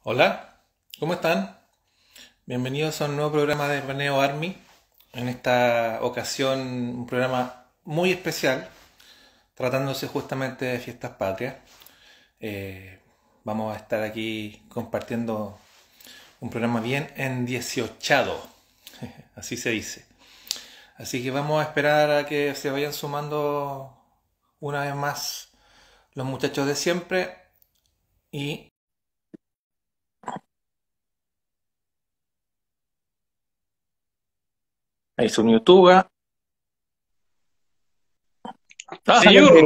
Hola, ¿cómo están? Bienvenidos a un nuevo programa de Reneo Army. En esta ocasión, un programa muy especial, tratándose justamente de fiestas patrias. Eh, Vamos a estar aquí compartiendo un programa bien endiecionado, así se dice. Así que vamos a esperar a que se vayan sumando una vez más los muchachos de siempre y ahí su YouTube. Señor,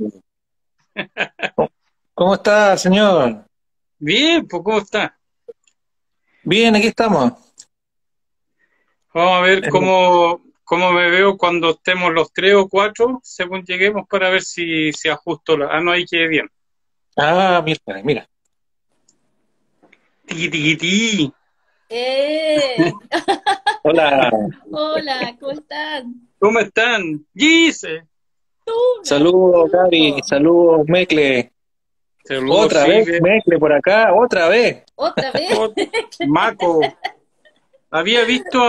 ¿Cómo está, señor? bien, pues ¿cómo está? Bien, aquí estamos. Vamos a ver Eh, cómo me veo cuando estemos los tres o cuatro, según lleguemos, para ver si ajusto la... Ah, no, ahí quede bien. mira, mira. Tiqui, tiqui, ti. ¡Eh! Hola, Hola, ¿cómo están? ¿Cómo están? Gise. saludos, Gaby, Saludos. saludos, Mecle. Saludos, Otra vez, Sige. Mecle por acá, otra vez. ¿Otra vez? Oh, Maco. ¿Había visto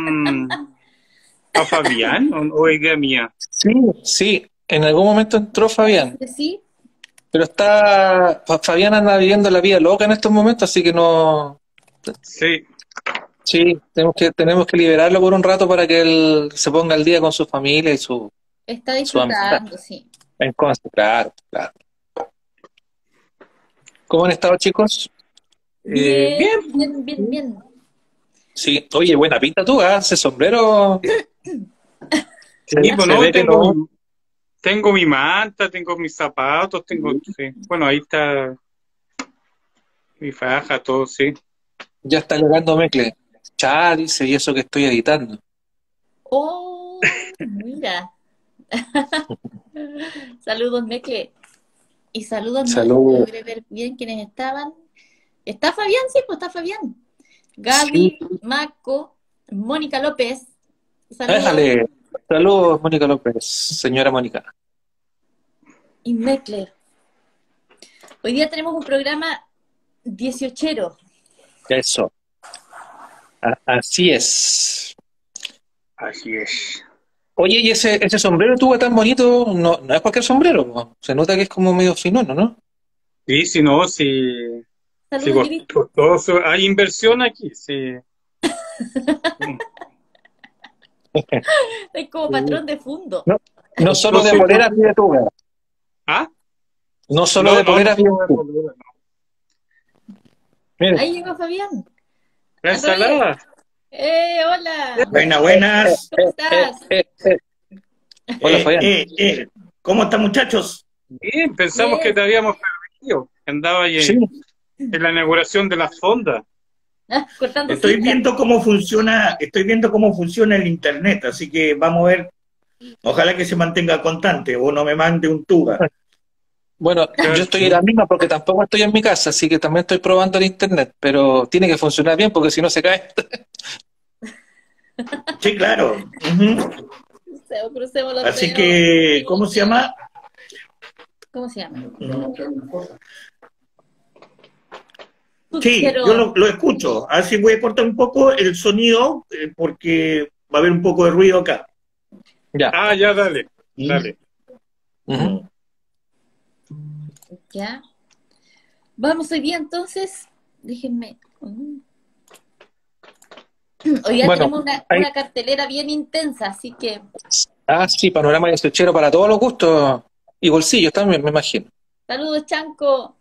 a Fabián o idea mía? Sí, sí, en algún momento entró Parece Fabián, que sí. pero Fabián anda viviendo la vida loca en estos momentos, así que no, Sí, sí, tenemos que liberarlo por un rato para que él se ponga al día con su familia y Está su amistad. disfrutando, sí. Claro, claro. ¿Cómo han estado, chicos? Bien, bien. bien, bien, bien. Sí, oye, buena pinta tú, ¿ah? Ese sombrero Sí, pues se no, ve que no. tengo mi manta, tengo mis zapatos, sí. Bueno, ahí está mi faja, todo, sí. Ya está llegando Mecle. Cha, dice, y eso que estoy editando. Oh, mira. Saludos, Meque. Y saludos, no Salud. logré ver bien quiénes estaban. ¿Está Fabián? Sí, pues está Fabián. Sí, Gaby, Marco, Mónica López. Saludos. déjale. Saludos, Mónica López, señora Mónica. Y Meckler. Hoy día tenemos un programa dieciochero. Eso, así es. Así es. Oye, y ese sombrero tuvo tan bonito, no, no es cualquier sombrero, po. Se nota que es como medio finono, ¿no? Sí, si no, si Saludos, Judith. hay inversión aquí, sí. Es como Sí. patrón de fondo. No, no solo de Cosito. poleras vive Tuga. ¿Ah? No solo No, de no, no poleras vive tengo de Tuga. polera, no. Mire, Ahí llegó Fabián. La Otra vez. ensalada. Hola. Buenas, buenas. ¿Cómo estás? Hola, Eh, Fabián. eh, eh. ¿Cómo están, muchachos? Bien, pensamos que Bien. te habíamos perdido, que andaba ahí Sí, en la inauguración de la fonda. Cortando cinta. Estoy viendo cómo funciona el internet, así que vamos a ver. Ojalá que se mantenga constante o no me mande un tuba. bueno, yo estoy en la misma porque tampoco estoy en mi casa, así que también estoy probando el internet, pero tiene que funcionar bien porque si no se cae. Sí, claro. Ujú. Crucemos los Así dedos. que, ¿cómo se llama? ¿Cómo se llama? Sí, yo Pero lo escucho. Así voy a cortar un poco el sonido porque va a haber un poco de ruido acá. Ya. Ah, ya, dale, ¿Mm? dale. Ujú. Mm. ya. Vamos hoy día entonces. Déjenme. Hoy día Bueno, tenemos hay, una cartelera bien intensa, así que sí, panorama de estuchero para todos los gustos y bolsillos también, me imagino. saludos, Chanco.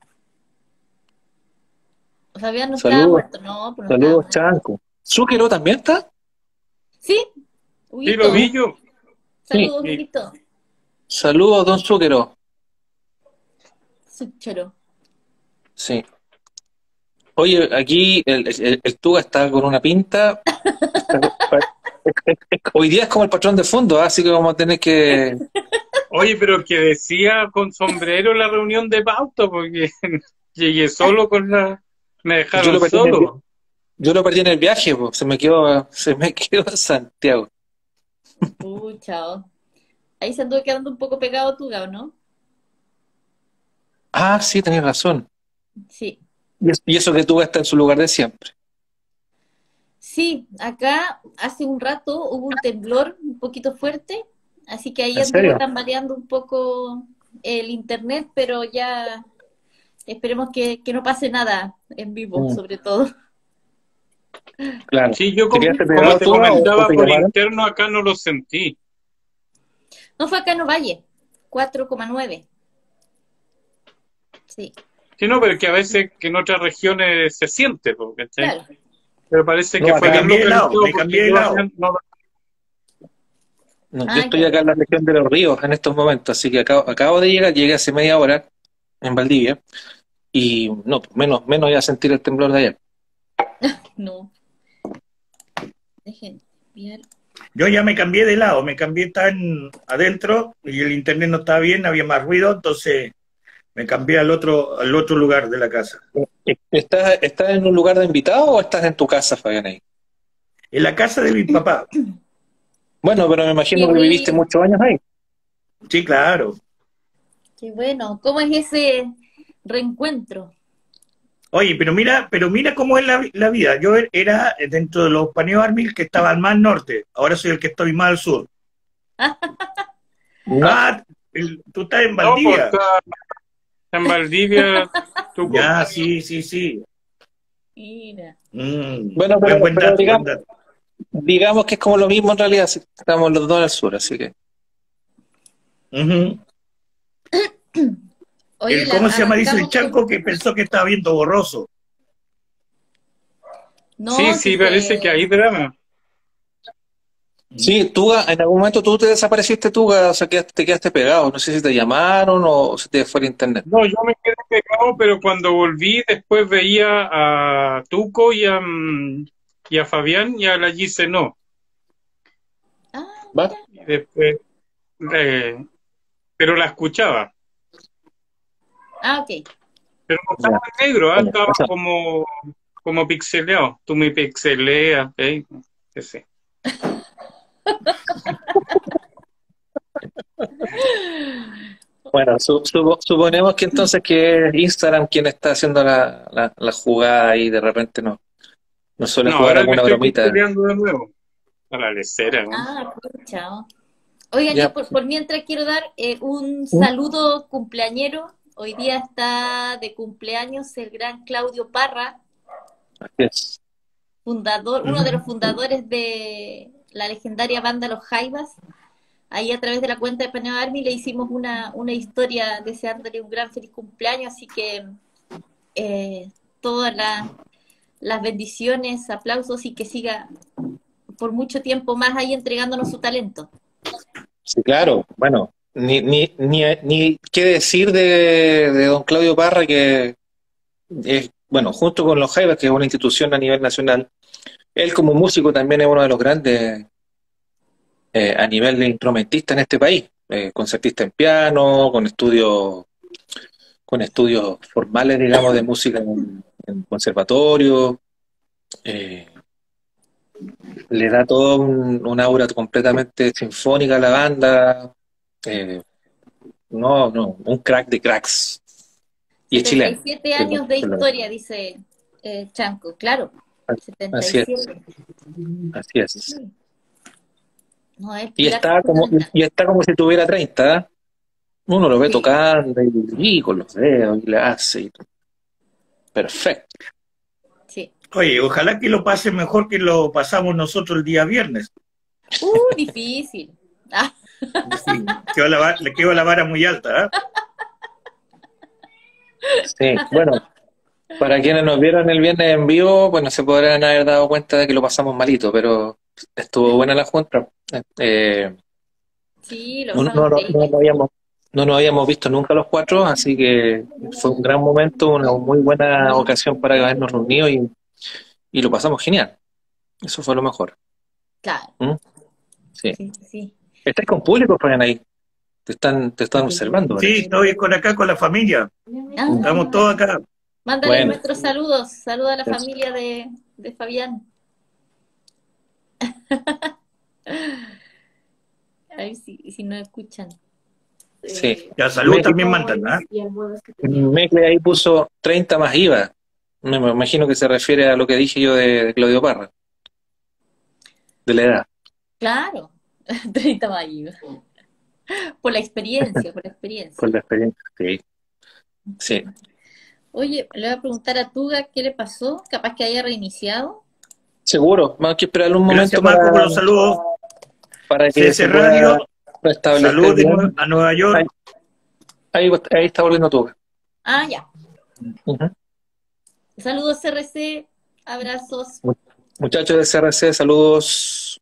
Fabián no estaba Saludos, muerto, no, pues no estaba saludos, muerto. Chanco. ¿Zúquero también está? Sí, Sí, lo Huguito. vi yo. Sí, Saludos, Y, Huguito. saludos, don Zúquero. Suchero. Sí. Oye, aquí el Tuga está con una pinta. Hoy día es como el patrón de fondo, así que vamos a tener que. oye, pero que decía con sombrero en la reunión de pauta, porque llegué solo con la... Me Yo dejaron lo perdí en el, solo. yo lo perdí en el viaje, po. Se me quedó en Santiago. Chao. Ahí se anduvo quedando un poco pegado tu ¿no? Ah, sí, tenés razón. Sí. Y eso que Tuga está en su lugar de siempre. Sí, acá hace un rato hubo un temblor un poquito fuerte, así que ahí ¿En anduvo serio? tambaleando un poco el internet, pero ya esperemos que no pase nada en vivo, Mm, sobre todo. claro. Sí, yo ¿Te quedaste como pegado te tú o comentaba te por llamaron? interno, acá no lo sentí. No fue acá en Ovalle, 4,9. Sí, Sí, no, pero que a veces que en otras regiones se siente, po, ¿cachai? claro. Pero parece No, que fue Me bien acá. cambié de lado, localizado me porque cambié de yo lado. No, yo Ah, estoy ya. acá en la región de Los Ríos en estos momentos, así que acabo de llegar, llegué hace media hora en Valdivia y no, menos voy a sentir el temblor de ayer. No, dejen enviar. Yo ya me cambié de lado, me cambié tan adentro y el internet no estaba bien, había más ruido, entonces me cambié al otro lugar de la casa. ¿Estás en un lugar de invitado o estás en tu casa, Fabián, ahí? En la casa de mi papá. Bueno, pero me Qué imagino que viviste bueno, muchos años ahí. Sí, claro. qué bueno. ¿Cómo es ese reencuentro? Oye, pero mira cómo es la vida. Yo era dentro de los Paneo Army que estaban más al norte. Ahora soy el que estoy más al sur. No, Ah, tú estás en no, pues Valdivia. está en Valdivia, tú, Ya, sí, sí, sí. Mira. bueno, Buen pero dato, buen dato. digamos que es como lo mismo en realidad, si estamos los dos al sur, así que Ujú. Oye, ¿Cómo se llama? Dice el arrancamos Chanco con... que pensó que estaba viendo borroso. sí, No, si sí, parece que se... hay drama. sí, Tuga, en algún momento tú te desapareciste, Tuga, o sea, te quedaste pegado, no sé si te llamaron o si te fue el internet. No, yo me quedé pegado, pero cuando volví después veía a Tuco y a Fabián y a la Gise no. Ah, ¿Va? mira. Y después, eh, pero la escuchaba. Ah, ok. Pero no estaba Ya, en negro, bueno, estaba eso. como pixeleado. Tú me pixeleas, ¿eh? Sí. Bueno, suponemos que entonces que es Instagram quien está haciendo la jugada y de repente no suele No, jugar ahora me alguna estoy bromita. pixeleando de nuevo. A la lecera, ¿no? Ah, pucha. Oigan, yo Ya, por mientras quiero dar un ¿mm? saludo cumpleañero. Hoy día está de cumpleaños el gran Claudio Parra, Así es. fundador, uno de Ujú. los fundadores de la legendaria banda Los Jaivas. Ahí a través de la cuenta de Paneo Army le hicimos una historia deseándole un gran feliz cumpleaños, así que eh, todas las bendiciones, aplausos y que siga por mucho tiempo más ahí entregándonos su talento. Sí, claro. Bueno, ni qué decir de don Claudio Parra, que es, bueno, junto con los Jaivas, que es una institución a nivel nacional, él como músico también es uno de los grandes a nivel de instrumentista en este país, concertista en piano, con estudios formales, digamos, de música en conservatorio, eh, le da todo un aura completamente sinfónica a la banda, eh, no, un crack de cracks, y es chileno, 77 que es años de lo historia, dice Chanco, claro, así es, 77. así es. Sí. No, es Y pilar está como, fundamental. y está como si tuviera 30, ¿eh? Uno lo ve Sí, tocando y con los dedos y le hace y todo. Perfecto. sí. Oye, ojalá que lo pase mejor que lo pasamos nosotros el día viernes. Difícil. Ah, Sí, le quedó la vara muy alta, ¿eh? Sí, bueno, para quienes nos vieron el viernes en vivo, bueno, se podrán haber dado cuenta de que lo pasamos malito, pero estuvo buena la junta. Eh, sí, lo no, pasamos no, no, no increíble. nos habíamos visto nunca los cuatro, así que fue un gran momento, una muy buena ocasión para habernos reunido y lo pasamos genial. Eso fue lo mejor. Claro, ¿Mm? Sí. sí, sí. ¿Estás con público, Fabián, ahí? Te están observando, Sí, parece. estoy con acá con la familia. Estamos Ah, todos acá. mándale Bueno, nuestros saludos. Saluda a la eso. familia de Fabián. A ver si nos escuchan. Sí. Ya, salud también mandan, ¿ah? Mecle ahí puso 30 más IVA. Me imagino que se refiere a lo que dije yo de Claudio Parra, de la edad. Claro, 30 años. Por la experiencia, por la experiencia. Con la experiencia. Sí, sí. Oye, le voy a preguntar a Tuga qué le pasó, capaz que haya reiniciado. Seguro, vamos a que esperar un Gracias, momento Marco, por los saludos. para que CS se pueda Radio, restablecer saludos bien. a Nueva Ahí, York. ahí está volviendo tú. Ah, ya. Ujú. Saludos CRC, abrazos. Muchachos de CRC, saludos.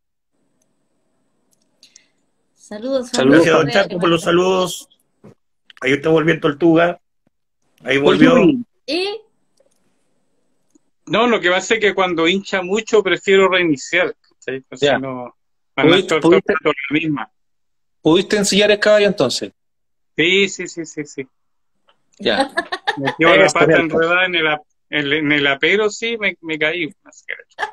Saludos, Saludos, Gracias, familia don Correa. Chaco, por los saludos. Ahí está volviendo Tortuga. Ahí Oye, volvió. Luis, Y No, lo que pasa es que cuando hincha mucho prefiero reiniciar, ¿cachai? Entonces ya. no, para no estar todo el ¿Pudiste, rato la misma. pudiste ensillar el caballo entonces? Sí. Ya. Me quedo la Eso, pata Nelson. enredada en el apero, sí, me caí. Así que-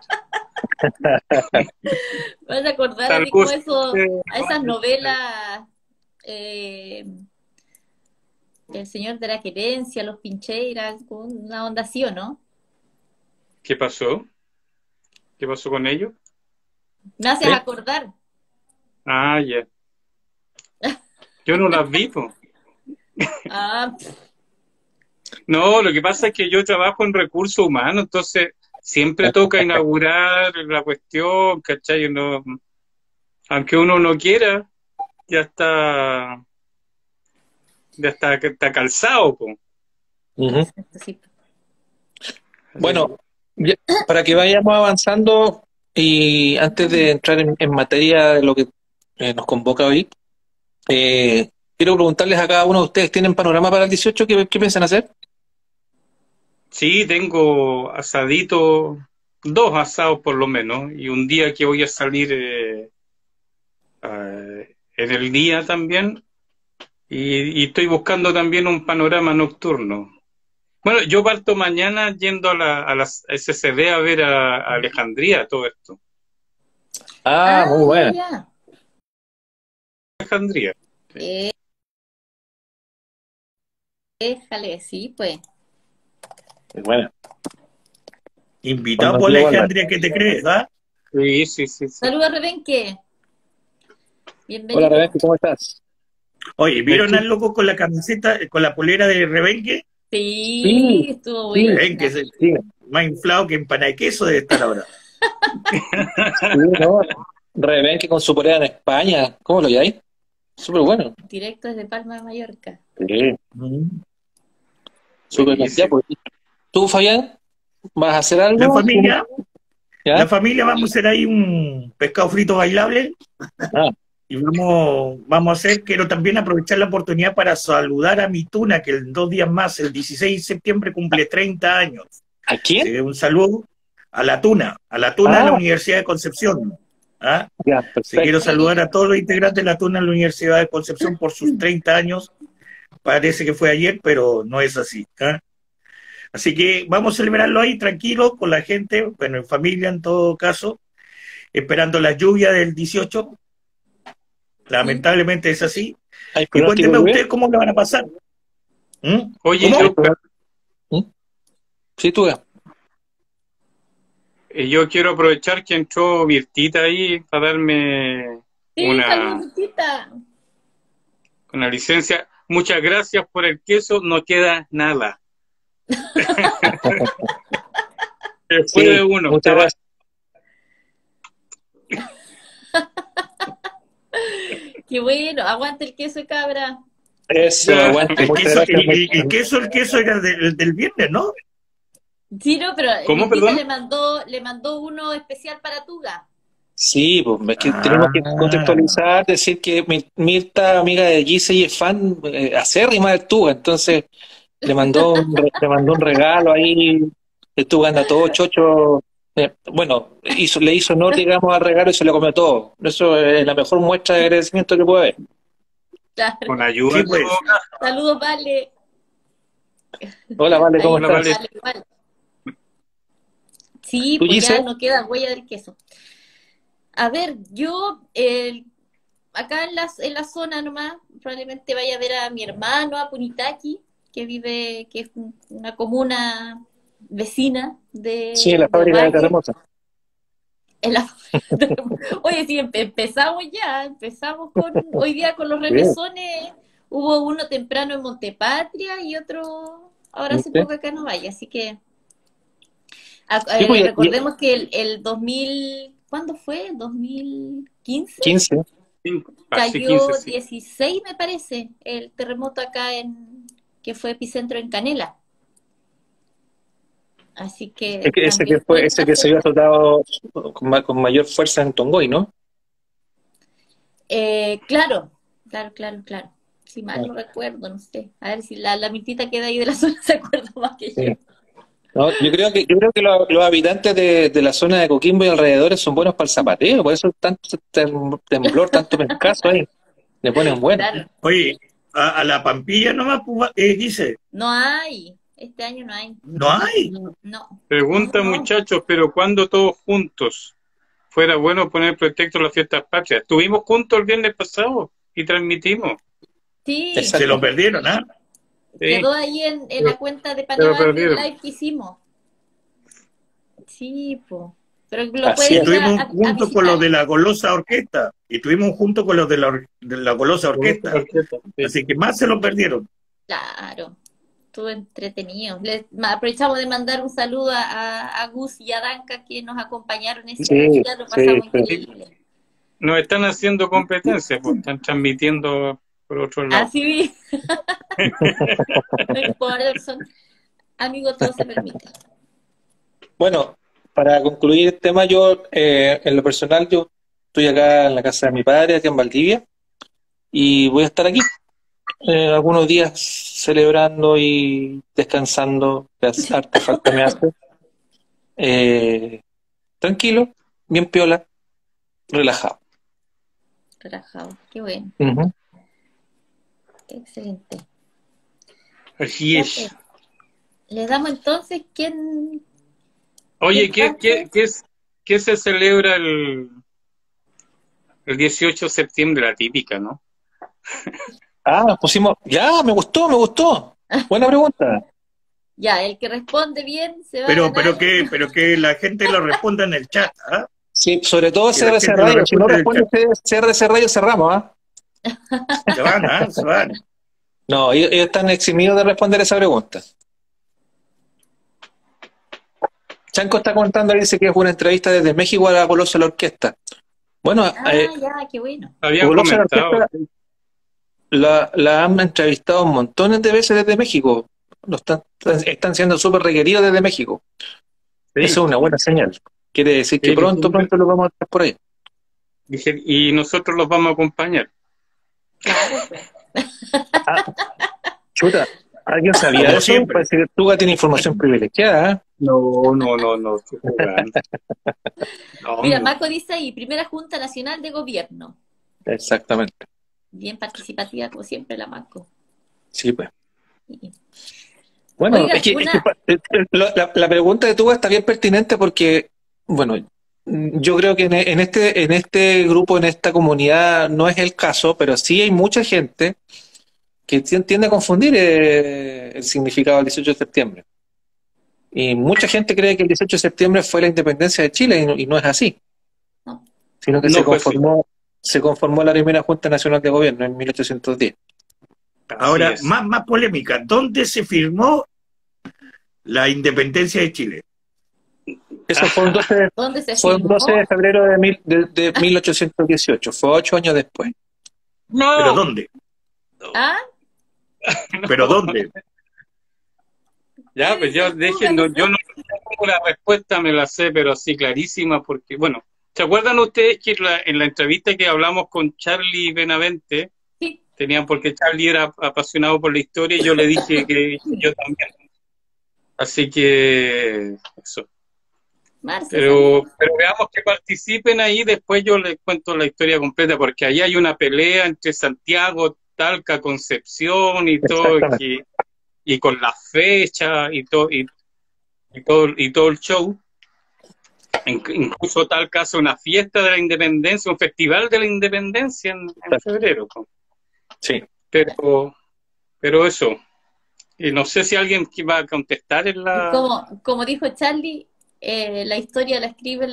vas a acordar así como Saludos. eso, a esas novelas, eh, El Señor de la Querencia, Los Pincheiras, con una onda así, ¿o no? ¿Qué pasó? ¿Qué pasó con ellos? Me haces ¿Sí? acordar. Ah, ya. Yo no las vi, po. Ah, No, lo que pasa es que yo trabajo en recursos humanos, entonces siempre toca inaugurar la cuestión, ¿cachai? No, aunque uno no quiera, ya está calzado, po. Ujú. sí. Bueno, ya, para que vayamos avanzando y antes de entrar en materia de lo que nos convoca hoy, quiero preguntarles a cada uno de ustedes, ¿tienen panorama para el 18? ¿Qué piensan hacer? Sí, tengo asadito, 2 asados por lo menos, y un día que voy a salir en el día también, y estoy buscando también un panorama nocturno. Bueno, yo parto mañana yendo a la SCD a ver a Alejandría, todo esto. Ah, muy buena. Ya. Alejandría. Eh, Déjale, sí, pues. Muy buena. Invitado Cuando por quiera volver. Alejandría, ¿qué te crees? ¿Ah? Sí. Saludos, Rebenque. Hola, Bienvenido. Rebeca, ¿cómo estás? Oye, ¿vieron Aquí. al loco con la camiseta, con la polera de Rebenque? Sí, Sí, estuvo sí, Rebenque buena. es el sí, más inflado que empanada de queso debe estar ahora. sí, ¿no? Rebeca con su polea en España, ¿cómo lo llamáis? Súper bueno. Directo desde Palma de Mallorca. Sí, Mm. súper bien. Ya, Buenísimo. pues, ¿tú, Fabián, vas a hacer La algo? familia, ¿Ya? vamos a hacer ahí un pescado frito bailable Ah, y vamos a hacer, quiero también aprovechar la oportunidad para saludar a mi tuna, que en 2 días más, el 16 de septiembre, cumple 30 años. ¿a Así quién? que un saludo a la tuna de la Ah, Universidad de Concepción. ¿Ah? ya, Sí, quiero perfecto. saludar a todos los integrantes de la tuna de la Universidad de Concepción por sus 30 años. Parece que fue ayer, pero no es así. ¿Ah? Así que vamos a celebrarlo ahí tranquilo con la gente, bueno, en familia en todo caso, esperando la lluvia del 18. Lamentablemente es así. ¿Hay Y pronóstico cuéntenme de lluvia? ustedes cómo lo van a pasar. ¿Mm? Oye, ¿Cómo? ¿Hay ¿Mm? Sí, tú. yo quiero aprovechar que entró Mirtita ahí para darme Sí, una, saludcita. una licencia. Muchas gracias por el queso, no queda nada. Después de Sí, uno, muchas estaba gracias. Qué bueno, aguante el queso de cabra. Eso, ya. aguante, El muchas queso, gracias. el queso era del viernes, ¿no? Sí, no, pero ¿Cómo, Mirtita perdón? le mandó uno especial para Tuga. Sí, pues es que tenemos Ah, que contextualizar, decir que Mirta, amiga de Gise y es fan acérrima del Tuga, entonces le mandó un regalo ahí, el Tuga anda todo chocho, bueno, le hizo honor, digamos, al regalo y se lo comió todo. Eso es la mejor muestra de agradecimiento que puede haber. Claro. Con ayuda sí, en pues. todo caso. Saludos, Vale. Hola, Vale, ¿cómo Ahí, Hola, estás? Vale. Vale. Sí, ¿Tú, pues ya Gise? no queda huella del queso. A ver, yo acá en la zona nomás, probablemente vaya a ver a mi hermano, a Punitaki, que es una comuna vecina Sí, en la de fábrica de Ovalle. terremotos. En la- Oye, sí, empezamos hoy día con los Bien. remesones. Hubo uno temprano en Montepatria y otro ahora hace ¿Viste? poco acá en Ovalle, así que Sí, pues, recordemos que el 2000, ¿cuándo fue? ¿2015? 15. Casi 15, Cayó sí. 16, me parece, el terremoto acá que fue epicentro en Canela. Así que también Ese cuenta que se había fecha. azotado con mayor fuerza en Tongoy, ¿no? Claro, claro. Si mal no recuerdo, no sé. A ver si la mitita que da ahí de la zona se acuerda más que yo. Sí. No, yo creo que los habitantes de la zona de Coquimbo y alrededores son buenos para el zapateo, por eso tanto temblor, tanto pencazo ahí. Le ponen bueno. Claro, Oye, a la Pampilla nomás, pues, dice, no hay. Este año no hay. no hay. No. Pregunta, No. muchachos, pero ¿cuándo todos juntos? Fuera bueno poner pretexto a las fiestas patrias. Estuvimos juntos el viernes pasado y transmitimos. Sí, Exacto. Se lo perdieron, ¿ah? Sí, quedó ahí en la cuenta de lo Paneo Army perdieron. Live que hicimos. Sí, po. Pero lo Así pueden es. ir Estuvimos a juntos con los visitar. de la Golosa Orquesta. Y estuvimos juntos con los de la Golosa Orquesta. Sí. Así que más se lo perdieron. Claro, estuvo entretenido. Aprovechamos de mandar un saludo a Gus y a Danka que nos acompañaron ese Sí, día, lo pasamos sí. increíble. Nos están haciendo competencia, pues están transmitiendo por otro lado. Así no importa, son amigos, todo se permite. Bueno, para concluir el tema, yo, en lo personal, yo estoy acá en la casa de mi padre, aquí en Valdivia, y voy a estar aquí algunos días celebrando y descansando, que harta falta me hace. Tranquilo, bien piola, relajado. Relajado, qué bueno, Ujú. excelente. Así Ya, es. pues, le damos entonces quién Oye, parte. ¿qué se celebra el 18 de septiembre? La típica, ¿no? Pusimos, ya, me gustó. Buena pregunta. Ya, el que responde bien se va a Pero ganar. que la gente lo responda en el chat, ¿ah? Sí, sobre todo Que la CRC gente lo Radio. Si no responda en el responde chat. CRC Radio, cerramos, ¿ah? Se van, ¿ah? Se van. No, ellos están eximidos de responder esa pregunta. Chanco está contando, dice que es una entrevista desde México a la Golosa de la Orquesta. Bueno, Ya, qué bueno. Habían Golosa de la comentado. Orquesta la han entrevistado montones de veces desde México. Están siendo súper requeridos desde México. Sí, Eso es una buena señal. Quiere decir que sí, pronto lo vamos a estar por ahí. dije, y nosotros los vamos a acompañar. Claro, pues. Chuta, ¿alguien sabía Como de eso? siempre. Parece que Tuga tiene información privilegiada, ¿eh? No, estoy jugando. No, Mira, hombre. Marco dice ahí, primera Junta Nacional de Gobierno. Exactamente. Bien participativa, como siempre, la Marco. Sí, pues. Sí. Bueno, Oiga, la pregunta de Tuga está bien pertinente porque, bueno, yo creo que en este grupo, en esta comunidad, no es el caso, pero sí hay mucha gente que tiende a confundir el significado del 18 de septiembre. Y mucha gente cree que el 18 de septiembre fue la independencia de Chile y no es así, No. sino que No fue así. se conformó la primera Junta Nacional de Gobierno en 1810. Ahora, Así es. más polémica. ¿Dónde se firmó la independencia de Chile? Eso fue un 12 de, ¿Dónde se fue un firmó? 12 de febrero de 1818, fue 8 años después. No, ¿Pero dónde? ¿Ah? ¿Pero dónde? ya, pues yo yo no tengo la respuesta, me la sé, pero así clarísima, porque, bueno, ¿se acuerdan ustedes que en la entrevista que hablamos con Charlie Benavente, Sí. porque Charlie era apasionado por la historia y yo le dije que yo también? Así que, eso. Marce, Pero veamos que participen ahí, después yo les cuento la historia completa, porque ahí hay una pelea entre Santiago, Talca, Concepción y todo, Exactamente. y con la fecha y todo el show. Incluso Talca hace una fiesta de la independencia, un festival de la independencia en febrero. Sí. Pero eso. Y no sé si alguien que va a contestar en la... Como dijo Charlie, la historia la escriben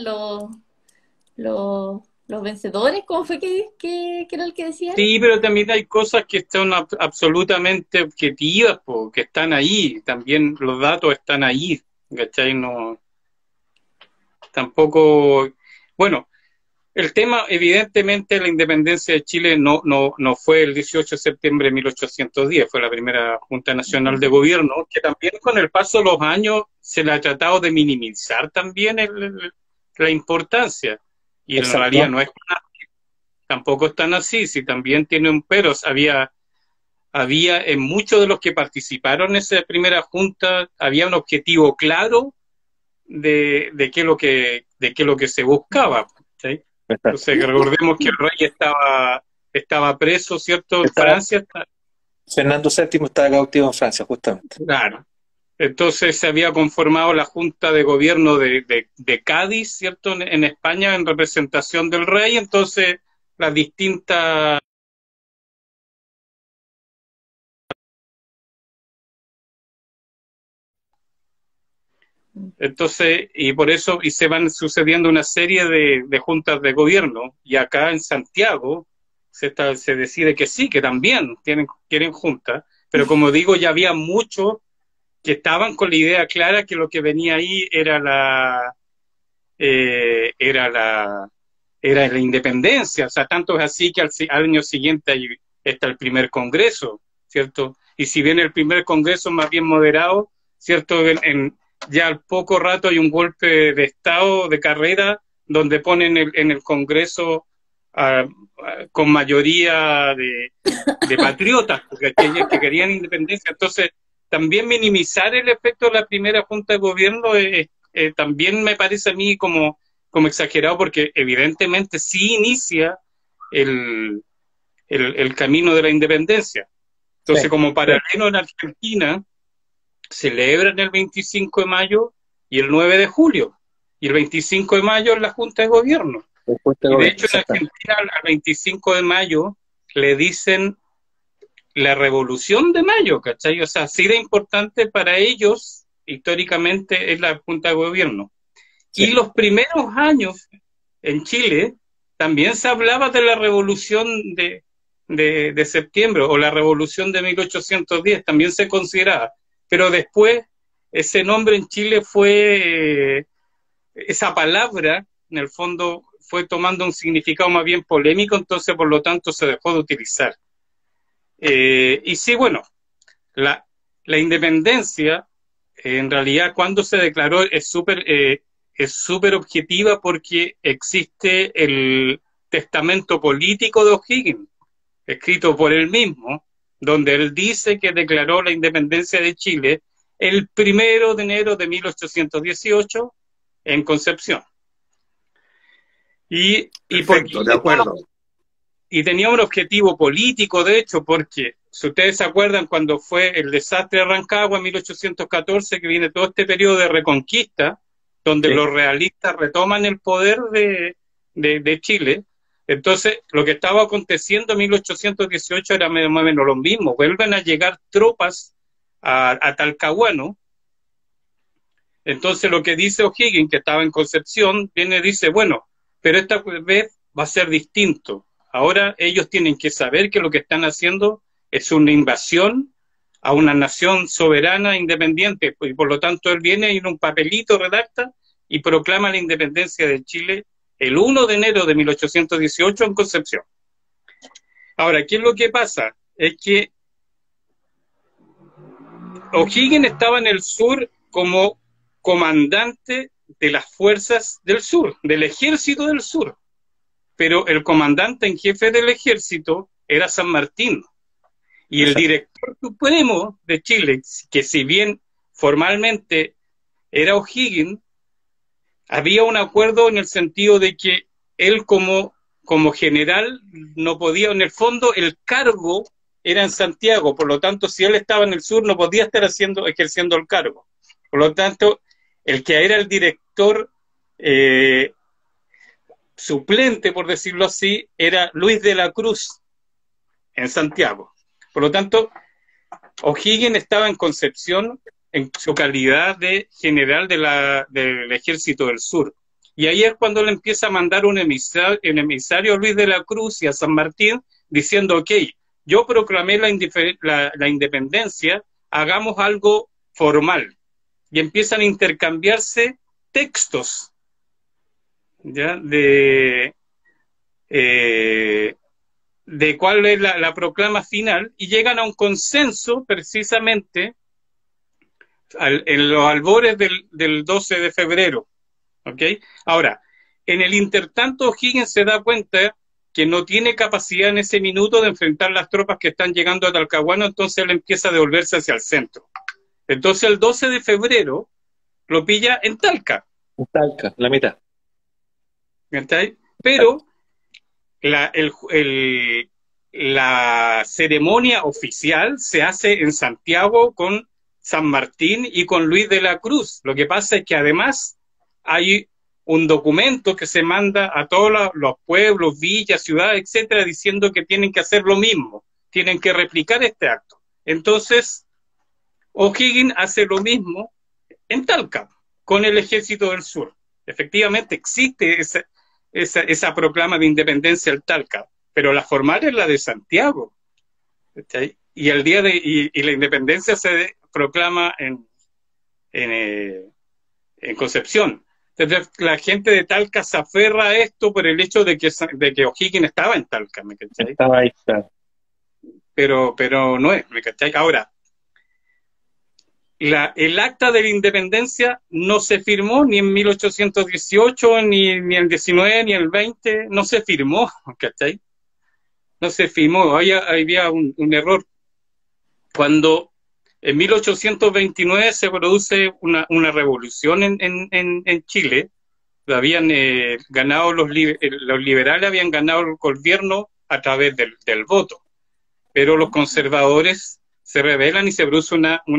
los vencedores. ¿Cómo fue que era el que decía? Sí, pero también hay cosas que son absolutamente objetivas, po, que están ahí, también los datos están ahí, ¿cachai? No, tampoco... Bueno, el tema, evidentemente, la independencia de Chile no fue el 18 de septiembre de 1810, fue la primera Junta Nacional de Gobierno, que también con el paso de los años se le ha tratado de minimizar también la importancia, y en Exacto. realidad no es tampoco están así, si también tiene un pero. Había en muchos de los que participaron en esa primera junta, había un objetivo claro de qué es lo que se buscaba, ¿sí? Entonces recordemos que el rey estaba preso, ¿cierto? En Francia. Fernando VII estaba cautivo en Francia, justamente. Claro. Entonces se había conformado la Junta de Gobierno de Cádiz, ¿cierto? En España, en representación del rey. Entonces las distintas... Entonces, y por eso, y se van sucediendo una serie de juntas de gobierno, y acá en Santiago se decide que sí, que también quieren juntas, pero como digo, ya había muchos que estaban con la idea clara que lo que venía ahí era la independencia. O sea, tanto es así que al año siguiente está el primer congreso, ¿cierto? Y si bien el primer congreso más bien moderado, ¿cierto? Ya al poco rato hay un golpe de Estado de carrera donde ponen en el Congreso con mayoría de patriotas que querían independencia. Entonces, también minimizar el efecto de la primera Junta de Gobierno también me parece a mí como exagerado, porque evidentemente sí inicia el camino de la independencia. Entonces, Sí, como paralelo en Argentina, celebran el 25 de mayo y el 9 de julio. Y el 25 de mayo es la Junta de Gobierno. Y de hecho en Argentina al 25 de mayo le dicen la Revolución de Mayo, ¿cachai? O sea, así de importante para ellos, históricamente, es la Junta de Gobierno. sí. Y los primeros años en Chile también se hablaba de la Revolución de septiembre o la Revolución de 1810, también se consideraba. Pero después ese nombre en Chile fue, esa palabra, en el fondo, fue tomando un significado más bien polémico, entonces por lo tanto se dejó de utilizar. Y sí, bueno, la independencia, en realidad, cuando se declaró, es súper objetiva porque existe el testamento político de O'Higgins, escrito por él mismo, donde él dice que declaró la independencia de Chile el 1 de enero de 1818 en Concepción. Perfecto, de acuerdo. Y tenía un objetivo político, de hecho, porque si ustedes se acuerdan cuando fue el desastre de Rancagua en 1814, que viene todo este periodo de reconquista, donde los realistas retoman el poder de Chile. Entonces, lo que estaba aconteciendo en 1818 era más o menos lo mismo. Vuelven a llegar tropas a Talcahuano. Entonces, lo que dice O'Higgins, que estaba en Concepción, viene y dice, bueno, pero esta vez va a ser distinto. Ahora ellos tienen que saber que lo que están haciendo es una invasión a una nación soberana independiente, y por lo tanto él viene y en un papelito redacta y proclama la independencia de Chile el 1 de enero de 1818 en Concepción. Ahora, ¿qué es lo que pasa? Es que O'Higgins estaba en el sur como comandante de las fuerzas del sur, del ejército del sur, pero el comandante en jefe del ejército era San Martín. Y el director supremo de Chile, que si bien formalmente era O'Higgins, había un acuerdo en el sentido de que él como general no podía, en el fondo el cargo era en Santiago, por lo tanto si él estaba en el sur no podía estar ejerciendo el cargo. Por lo tanto, el que era el director suplente, por decirlo así, era Luis de la Cruz en Santiago. Por lo tanto, O'Higgins estaba en Concepción en su calidad de general del Ejército del Sur. Y ahí es cuando le empieza a mandar un emisario a Luis de la Cruz y a San Martín diciendo, ok, yo proclamé la independencia, hagamos algo formal. Y empiezan a intercambiarse textos, ¿ya? De cuál es la proclama final, y llegan a un consenso precisamente en los albores del 12 de febrero. ¿Okay? Ahora, en el intertanto, O'Higgins se da cuenta que no tiene capacidad en ese minuto de enfrentar las tropas que están llegando a Talcahuano, entonces él empieza a devolverse hacia el centro. Entonces el 12 de febrero lo pilla en Talca. En Talca, la mitad. ¿Okay? Pero la ceremonia oficial se hace en Santiago con San Martín y con Luis de la Cruz. Lo que pasa es que además hay un documento que se manda a todos los pueblos, villas, ciudades, etcétera, diciendo que tienen que hacer lo mismo, tienen que replicar este acto. Entonces, O'Higgins hace lo mismo en Talca, con el Ejército del Sur. Efectivamente existe esa proclama de independencia en Talca, pero la formal es la de Santiago. ¿Sí? Y el día y la independencia se proclama en Concepción. Entonces, la gente de Talca se aferra a esto por el hecho de que O'Higgins estaba en Talca, ¿me cachai? Estaba ahí, claro. Pero no es, ¿me cachai? Ahora, el acta de la independencia no se firmó ni en 1818, ni en el 19, ni en el 20, no se firmó, ¿cachai? No se firmó, había un error. Cuando en 1829 se produce una revolución en Chile, habían ganado los liberales habían ganado el gobierno a través del voto, pero los conservadores se rebelan y se produce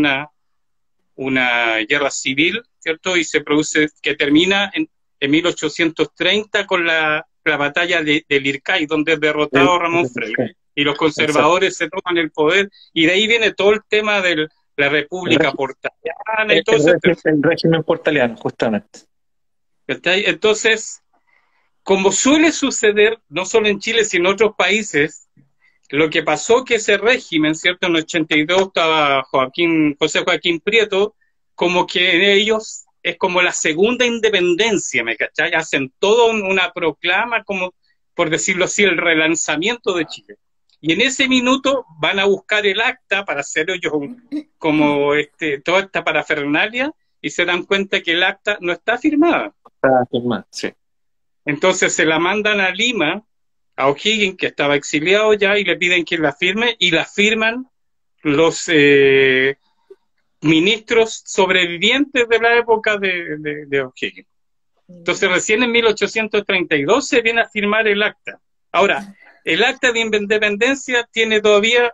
una guerra civil, ¿cierto? Y se produce, que termina en 1830 con la batalla del Ircay, donde es derrotado Ramón Freire. Y los conservadores se toman el poder, y de ahí viene todo el tema de la República Portaliana y todo eso. El régimen portaliano, justamente. Entonces, como suele suceder, no solo en Chile, sino en otros países, lo que pasó que ese régimen, ¿cierto? En el 82 estaba José Joaquín Prieto, como que ellos es como la segunda independencia, ¿me cachai? Hacen toda una proclama, como, por decirlo así, el relanzamiento de Chile. Y en ese minuto van a buscar el acta para hacer ellos como toda esta parafernalia, y se dan cuenta que el acta no está firmada. Está firmada, sí. Entonces se la mandan a Lima, a O'Higgins, que estaba exiliado ya, y le piden que la firme, y la firman los ministros sobrevivientes de la época de O'Higgins. Entonces recién en 1832 se viene a firmar el acta. Ahora, el acta de independencia tiene todavía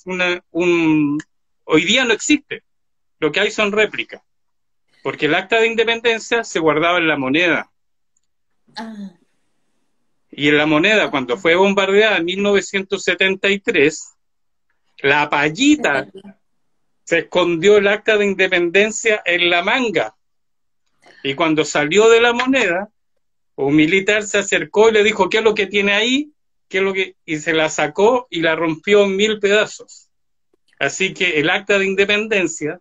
hoy día no existe. Lo que hay son réplicas. Porque el acta de independencia se guardaba en la moneda. Y en la moneda, cuando fue bombardeada en 1973, la Payita se escondió el acta de independencia en la manga. Y cuando salió de la moneda, un militar se acercó y le dijo, ¿qué es lo que tiene ahí? Y se la sacó y la rompió en 1000 pedazos. Así que el acta de independencia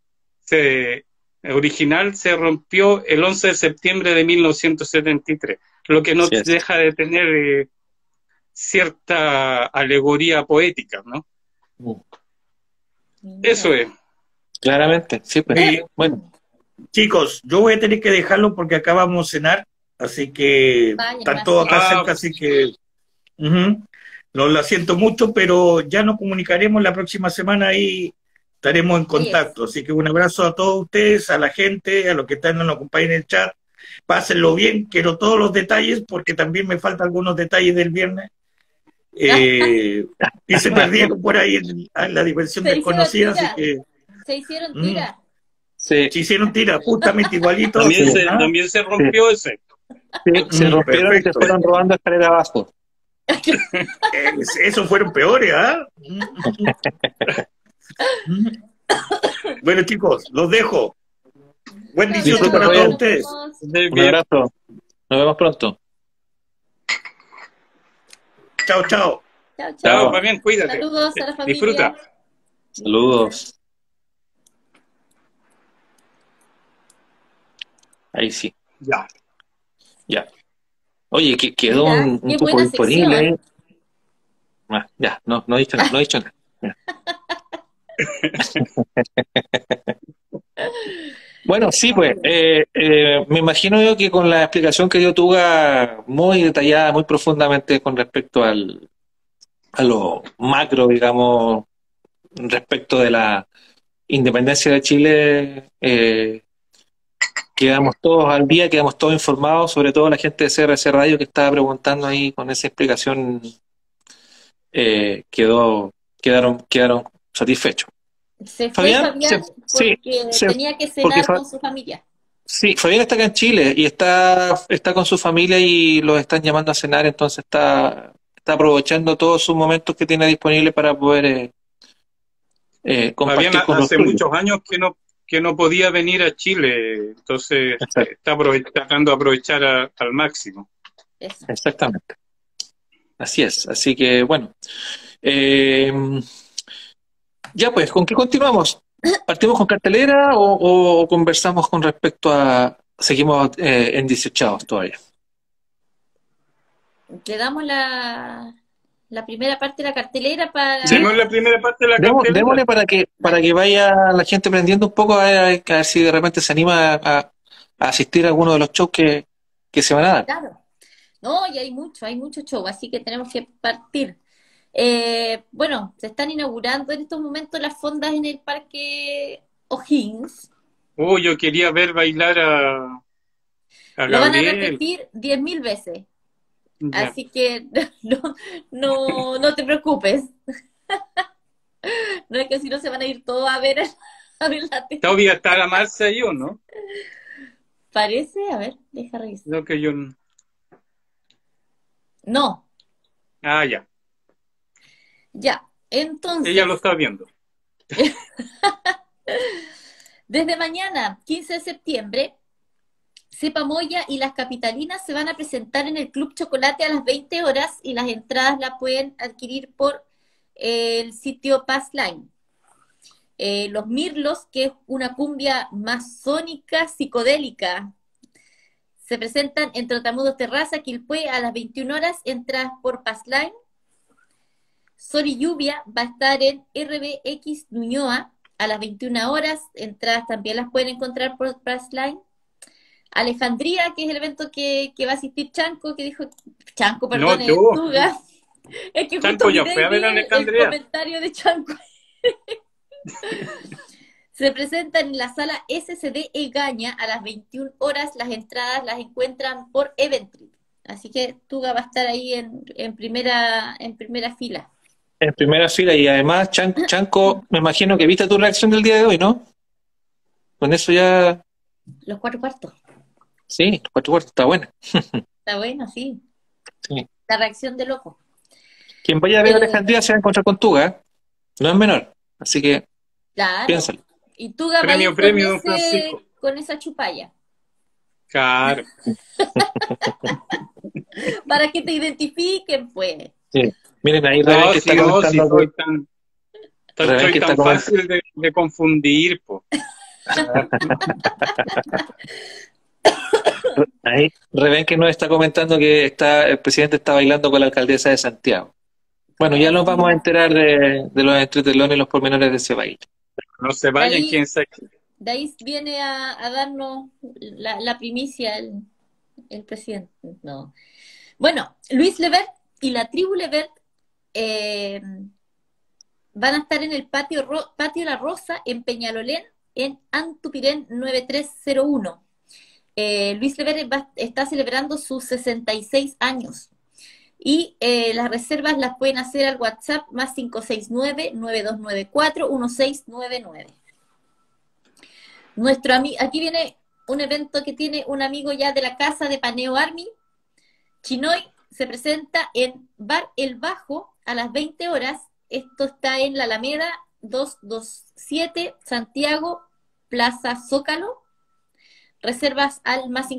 original se rompió el 11 de septiembre de 1973, lo que no deja de tener cierta alegoría poética, ¿no? Eso es. Claramente, sí, pues. Bueno. Chicos, yo voy a tener que dejarlo porque acá vamos a cenar, así que están todos acá cerca, así que lo siento mucho, pero ya nos comunicaremos la próxima semana y estaremos en contacto. Así que un abrazo a todos ustedes, a la gente, a los que nos acompañan en el chat. Pásenlo bien, quiero todos los detalles porque también me faltan algunos detalles del viernes. Y se perdieron por ahí en la diversión desconocida, así que... Se hicieron tiras. Sí. Se hicieron tiras, justamente igualito. También se rompió ese. Sí, se rompieron y se fueron robando escalera abajo. Esos fueron peores, ¿ah? ¿Mm? Bueno, chicos, los dejo. Buen Chao, 18 Disfruta, para chao, todos Fabián. nos ustedes. vemos. Muy Un bien. abrazo. Nos vemos pronto. Chao, chao. Chao, Chao, chao. Fabián, cuídate. Saludos a la Disfruta. familia. Saludos. Ahí sí. Ya. Ya. Oye, quedó Mira, un qué cupo buena disponible ahí. sección. Ah, ya, no he dicho nada, no he dicho nada. Ya. Bueno, sí, pues, me imagino yo que con la explicación que dio Tuga, muy detallada, muy profundamente con respecto a lo macro, digamos, respecto de la independencia de Chile, quedamos todos al día, quedamos todos informados, sobre todo la gente de CRC Radio que estaba preguntando ahí con esa explicación, quedaron satisfechos. Se fue Fabián, Fabián sí, porque se- tenía que porque cenar con su familia. sí, Fabián está acá en Chile y está con su familia y los están llamando a cenar, entonces está aprovechando todos sus momentos que tiene disponibles para poder Fabián compartir con los hace suyos. muchos años que no podía venir a Chile, entonces Exacto, está tratando de aprovechar al máximo. Eso. exactamente. Así es. Así que, bueno. Eh, ya pues, ¿con qué continuamos? ¿Partimos con cartelera o conversamos con respecto a... Seguimos en 18 todavía? Le damos la primera parte de la cartelera para... Sí. Demos la primera parte de la cartelera. Démosle para que vaya la gente aprendiendo un poco, a ver si de repente se anima a asistir a alguno de los shows que se van a dar. Claro. No, y hay mucho show, así que tenemos que partir. Bueno, se están inaugurando en estos momentos las fondas en el Parque O'Higgins. Yo quería ver bailar a Lo van a Gabriel. repetir 10.000 veces. Ya. Así que no te preocupes. No es que si no se van a ir todos a ver la tele. Todavía está la marcha ahí, ¿o no? Parece, a ver, deja revisar. Lo que yo... No, Ah, ya. ya. Entonces, Ella lo está viendo. desde mañana, 15 de septiembre, Cepa Moya y las Capitalinas se van a presentar en el Club Chocolate a las 20 horas y las entradas las pueden adquirir por el sitio Passline. Los Mirlos, que es una cumbia masónica psicodélica, se presentan en Trotamudos Terraza, Quilpué, a las 21 horas, entradas por Passline. Sol y Lluvia va a estar en RBX Ñuñoa a las 21 horas, entradas también las pueden encontrar por Passline. Alejandría, que es el evento que va a asistir Chanco, que dijo, Chanco, perdón, No, yo. Tuga. Es que Chanco justo ya miré fue a ver a el Alejandría. comentario de Chanco. Se presentan en la sala SCD Egaña a las 21 horas. Las entradas las encuentran por Eventbrite. Así que Tuga va a estar ahí en primera fila. En primera fila y además, Chanco, me imagino que viste tu reacción del día de hoy, ¿no? Con eso ya, Los 4/4. sí, 4 cuartos, está buena. Está bueno, sí. Sí. La reacción de loco. Quien vaya a ver a Alejandría se va a encontrar con Tuga, ¿eh? No es menor, así que Claro. piénsalo. Y Tuga va a ir Premio, don Francisco. con esa chupalla. Claro. Para que te identifiquen, pues. Sí. Miren ahí No, Rebeca si está no, si comentando soy que- tan Rebeca soy está tan comentando. fácil de confundir, po. Ahí Rebeca nos está comentando que el presidente está bailando con la alcaldesa de Santiago. Bueno, ya nos vamos a enterar de los entretelones y los pormenores de ese baile. No se vayan, Ahí- quién sabe. De ahí viene a darnos la primicia el presidente. No. Bueno, Luis Levert y la tribu Levert van a estar en el patio La Rosa en Peñalolén, en Antupirén 9301. Luis Levert está celebrando sus 66 años. Y las reservas las pueden hacer al WhatsApp más 569-9294-1699. Aquí viene un evento que tiene un amigo ya de la casa de Paneo Army. Chinoy se presenta en Bar El Bajo a las 20 horas. Esto está en la Alameda 227 Santiago, Plaza Zócalo. Reservas al más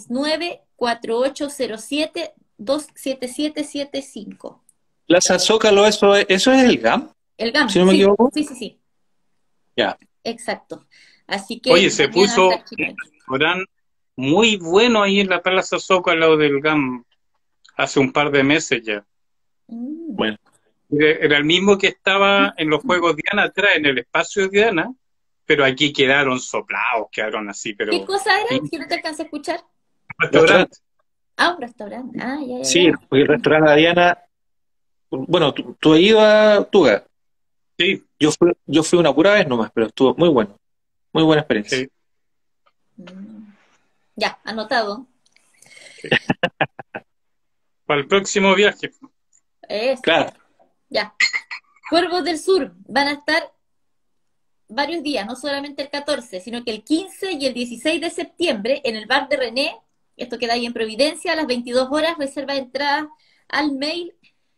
569-4807-27775. Plaza Zócalo, eso es el GAM, El GAM, si no me sí, equivoco. sí. Ya. Exacto. Así que Oye, se mañana puso va a estar un chino. restaurante muy bueno ahí en la Plaza Zócalo del GAM hace un par de meses ya. Mm. Bueno, Era el mismo que estaba en los Juegos Diana atrás, en el espacio Diana, pero aquí quedaron soplados, quedaron así, ¿Qué pero... cosa era? ¿sí? Que no te alcancé a escuchar. Restaurante. Ah, un restaurante. Ah, ya. sí, porque el restaurante La Diana, bueno, tú has ido a Tuga. Sí, Yo fui una pura vez nomás, pero estuvo muy bueno. Muy buena experiencia. sí, Mm. Ya, anotado. sí. Para el próximo viaje. Eso. Claro. Ya. Cuervos del Sur van a estar varios días, no solamente el 14, sino que el 15 y el 16 de septiembre en el bar de René. Esto queda ahí en Providencia, a las 22 horas. Reserva entradas al mail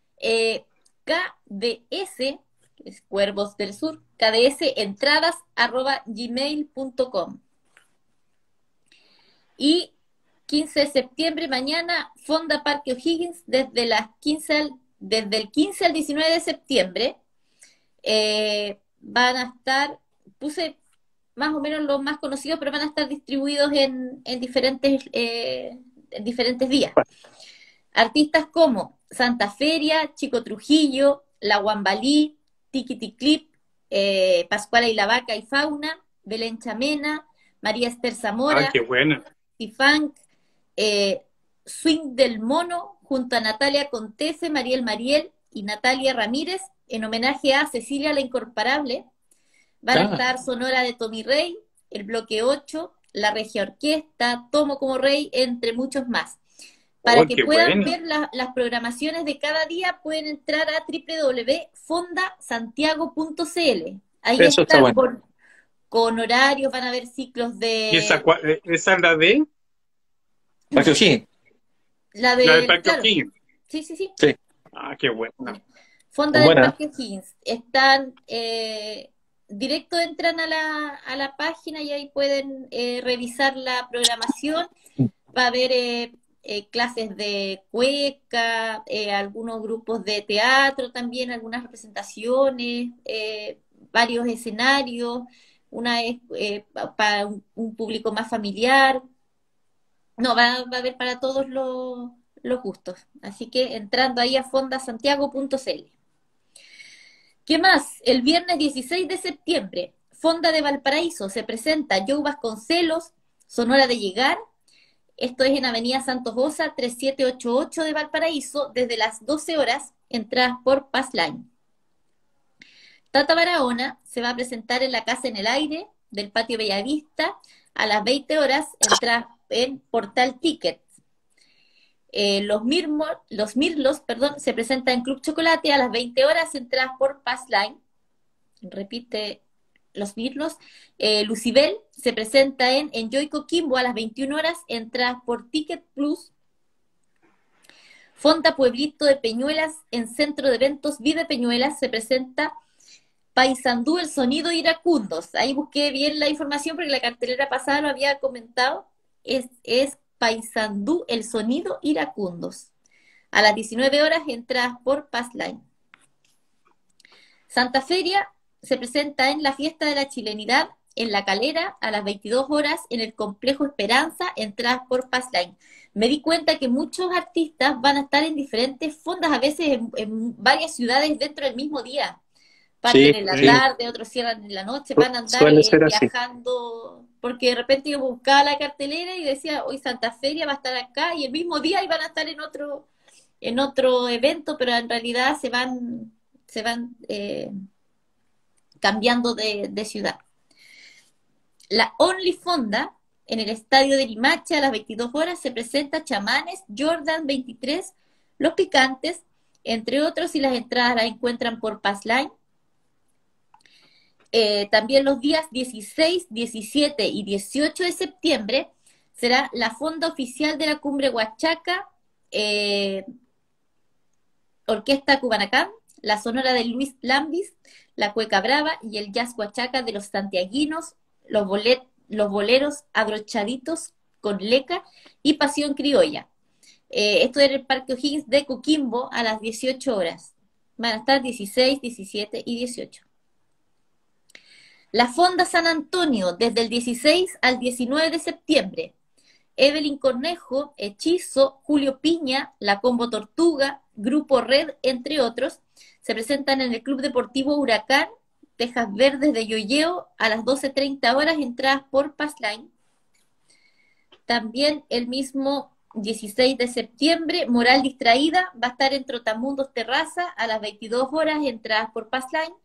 KDS, que es Cuervos del Sur, kdsentradas@gmail.com. Y 15 de septiembre, mañana, Fonda Parque O'Higgins, desde el 15 al 19 de septiembre. Van a estar, puse más o menos los más conocidos, pero van a estar distribuidos en diferentes días. Artistas como Santa Feria, Chico Trujillo, La Guambalí, Tiquiticlip, Pascuala y la Vaca y Fauna, Belén Chamena, María Esther Ah, Zamora, qué bueno. Funk, Swing del Mono, junto a Natalia Contefe, Mariel Mariel y Natalia Ramírez, en homenaje a Cecilia la Incomparable. Van a estar Sonora de Tommy Rey, el Bloque 8, la Regia Orquesta, Tomo como Rey, entre muchos más. Para que qué puedan bueno. ver las programaciones de cada día, pueden entrar a www.fondasantiago.cl. Ahí Eso está bueno. con horarios, van a ver ciclos ¿Y esa de... es la de? Parque O'Higgins. La La de del... Parque Claro, O'Higgins. sí. Sí, Ah, qué bueno. Fonda es del buena. Parque Higgins. Están directo, entran a la página y ahí pueden revisar la programación. Va a haber clases de cueca, algunos grupos de teatro también, algunas representaciones, varios escenarios. Una es para un público más familiar. No, va a haber para todos los gustos. Así que entrando ahí a fondasantiago.cl. ¿Qué más? El viernes 16 de septiembre, Fonda de Valparaíso, se presenta Joe Vasconcelos, Sonora de Llegar. Esto es en Avenida Santos Osa, 3788 de Valparaíso, desde las 12 horas, entradas por Passline. Tata Barahona se va a presentar en la Casa en el Aire del Patio Bellavista a las 20 horas, entradas en Portal Ticket. Los Mirlos, se presenta en Club Chocolate a las 20 horas, entradas por Passline. Repite, Los Mirlos. Lucibel se presenta en Enjoy Coquimbo a las 21 horas, entradas por Ticket Plus. Fonda Pueblito de Peñuelas en Centro de Eventos Vive Peñuelas se presenta Paysandú, el sonido iracundos. Ahí busqué bien la información porque la cartelera pasada lo había comentado. Es Paysandú, el sonido iracundos. A las 19 horas, entradas por Passline. Santa Feria se presenta en la Fiesta de la Chilenidad en La Calera a las 22 horas en el Complejo Esperanza, entradas por Passline. Me di cuenta que muchos artistas van a estar en diferentes fondas, a veces en varias ciudades dentro del mismo día. Parten en la tarde, otros cierran en la noche, van a andar viajando, porque de repente yo buscaba la cartelera y decía, hoy Santa Feria va a estar acá, y el mismo día iban a estar en otro evento, pero en realidad se van cambiando de ciudad. La Only Fonda, en el estadio de Limache a las 22 horas, se presenta Chamanes, Jordan 23, Los Picantes, entre otros, y las entradas las encuentran por Passline. También los días 16, 17 y 18 de septiembre será la fonda oficial de la Cumbre Huachaca, Orquesta Cubanacán, la Sonora de Luis Lambis, la cueca brava y el jazz huachaca de los santiaguinos, los boleros abrochaditos con leca y pasión criolla. Esto en el Parque O'Higgins de Coquimbo a las 18 horas. Van a estar 16, 17 y 18. La Fonda San Antonio, desde el 16 al 19 de septiembre. Evelyn Cornejo, Hechizo, Julio Piña, La Combo Tortuga, Grupo Red, entre otros, se presentan en el Club Deportivo Huracán, Tejas Verdes de Yoyeo, a las 12:30 horas, entradas por Passline. También el mismo 16 de septiembre, Moral Distraída, va a estar en Trotamundos Terraza, a las 22 horas, entradas por Passline.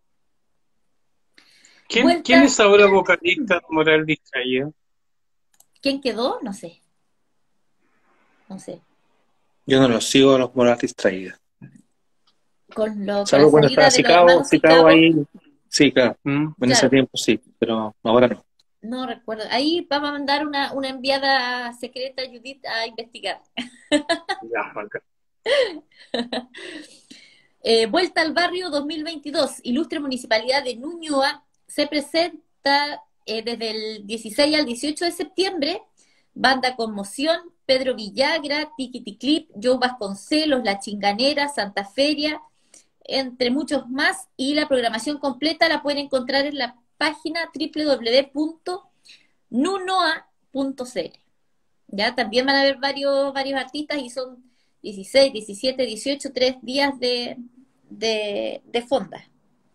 ¿Quién es ahora vocalista de Moral Distraída? ¿Quién quedó? No sé. No sé. Yo no los sigo a los Moral Distraídas. Con Salvo cuando estaba Cicao ahí. Sí, claro. En ese tiempo sí, pero ahora no. No recuerdo. Ahí vamos a mandar una enviada secreta, Judith, a investigar. Vuelta al Barrio 2022. Ilustre Municipalidad de Ñuñoa se presenta desde el 16 al 18 de septiembre. Banda Conmoción, Pedro Villagra, Tiquiticlip, Joe Vasconcelos, La Chinganera, Santa Feria, entre muchos más. Y la programación completa la pueden encontrar en la página www.nunoa.cl. Ya también van a haber varios artistas y son 16, 17, 18, 3 días de fonda.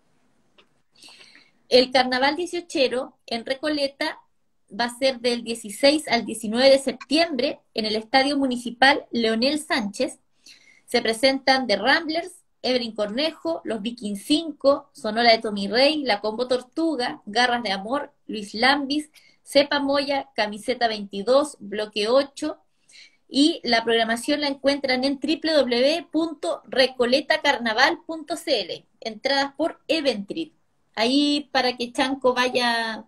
El Carnaval 18 en Recoleta va a ser del 16 al 19 de septiembre en el Estadio Municipal Leonel Sánchez. Se presentan The Ramblers, Evelyn Cornejo, Los Vikings 5, Sonora de Tommy Rey, La Combo Tortuga, Garras de Amor, Luis Lambis, Cepa Moya, Camiseta 22, Bloque 8, y la programación la encuentran en www.recoletacarnaval.cl, entradas por Eventrit. Ahí para que Chanco vaya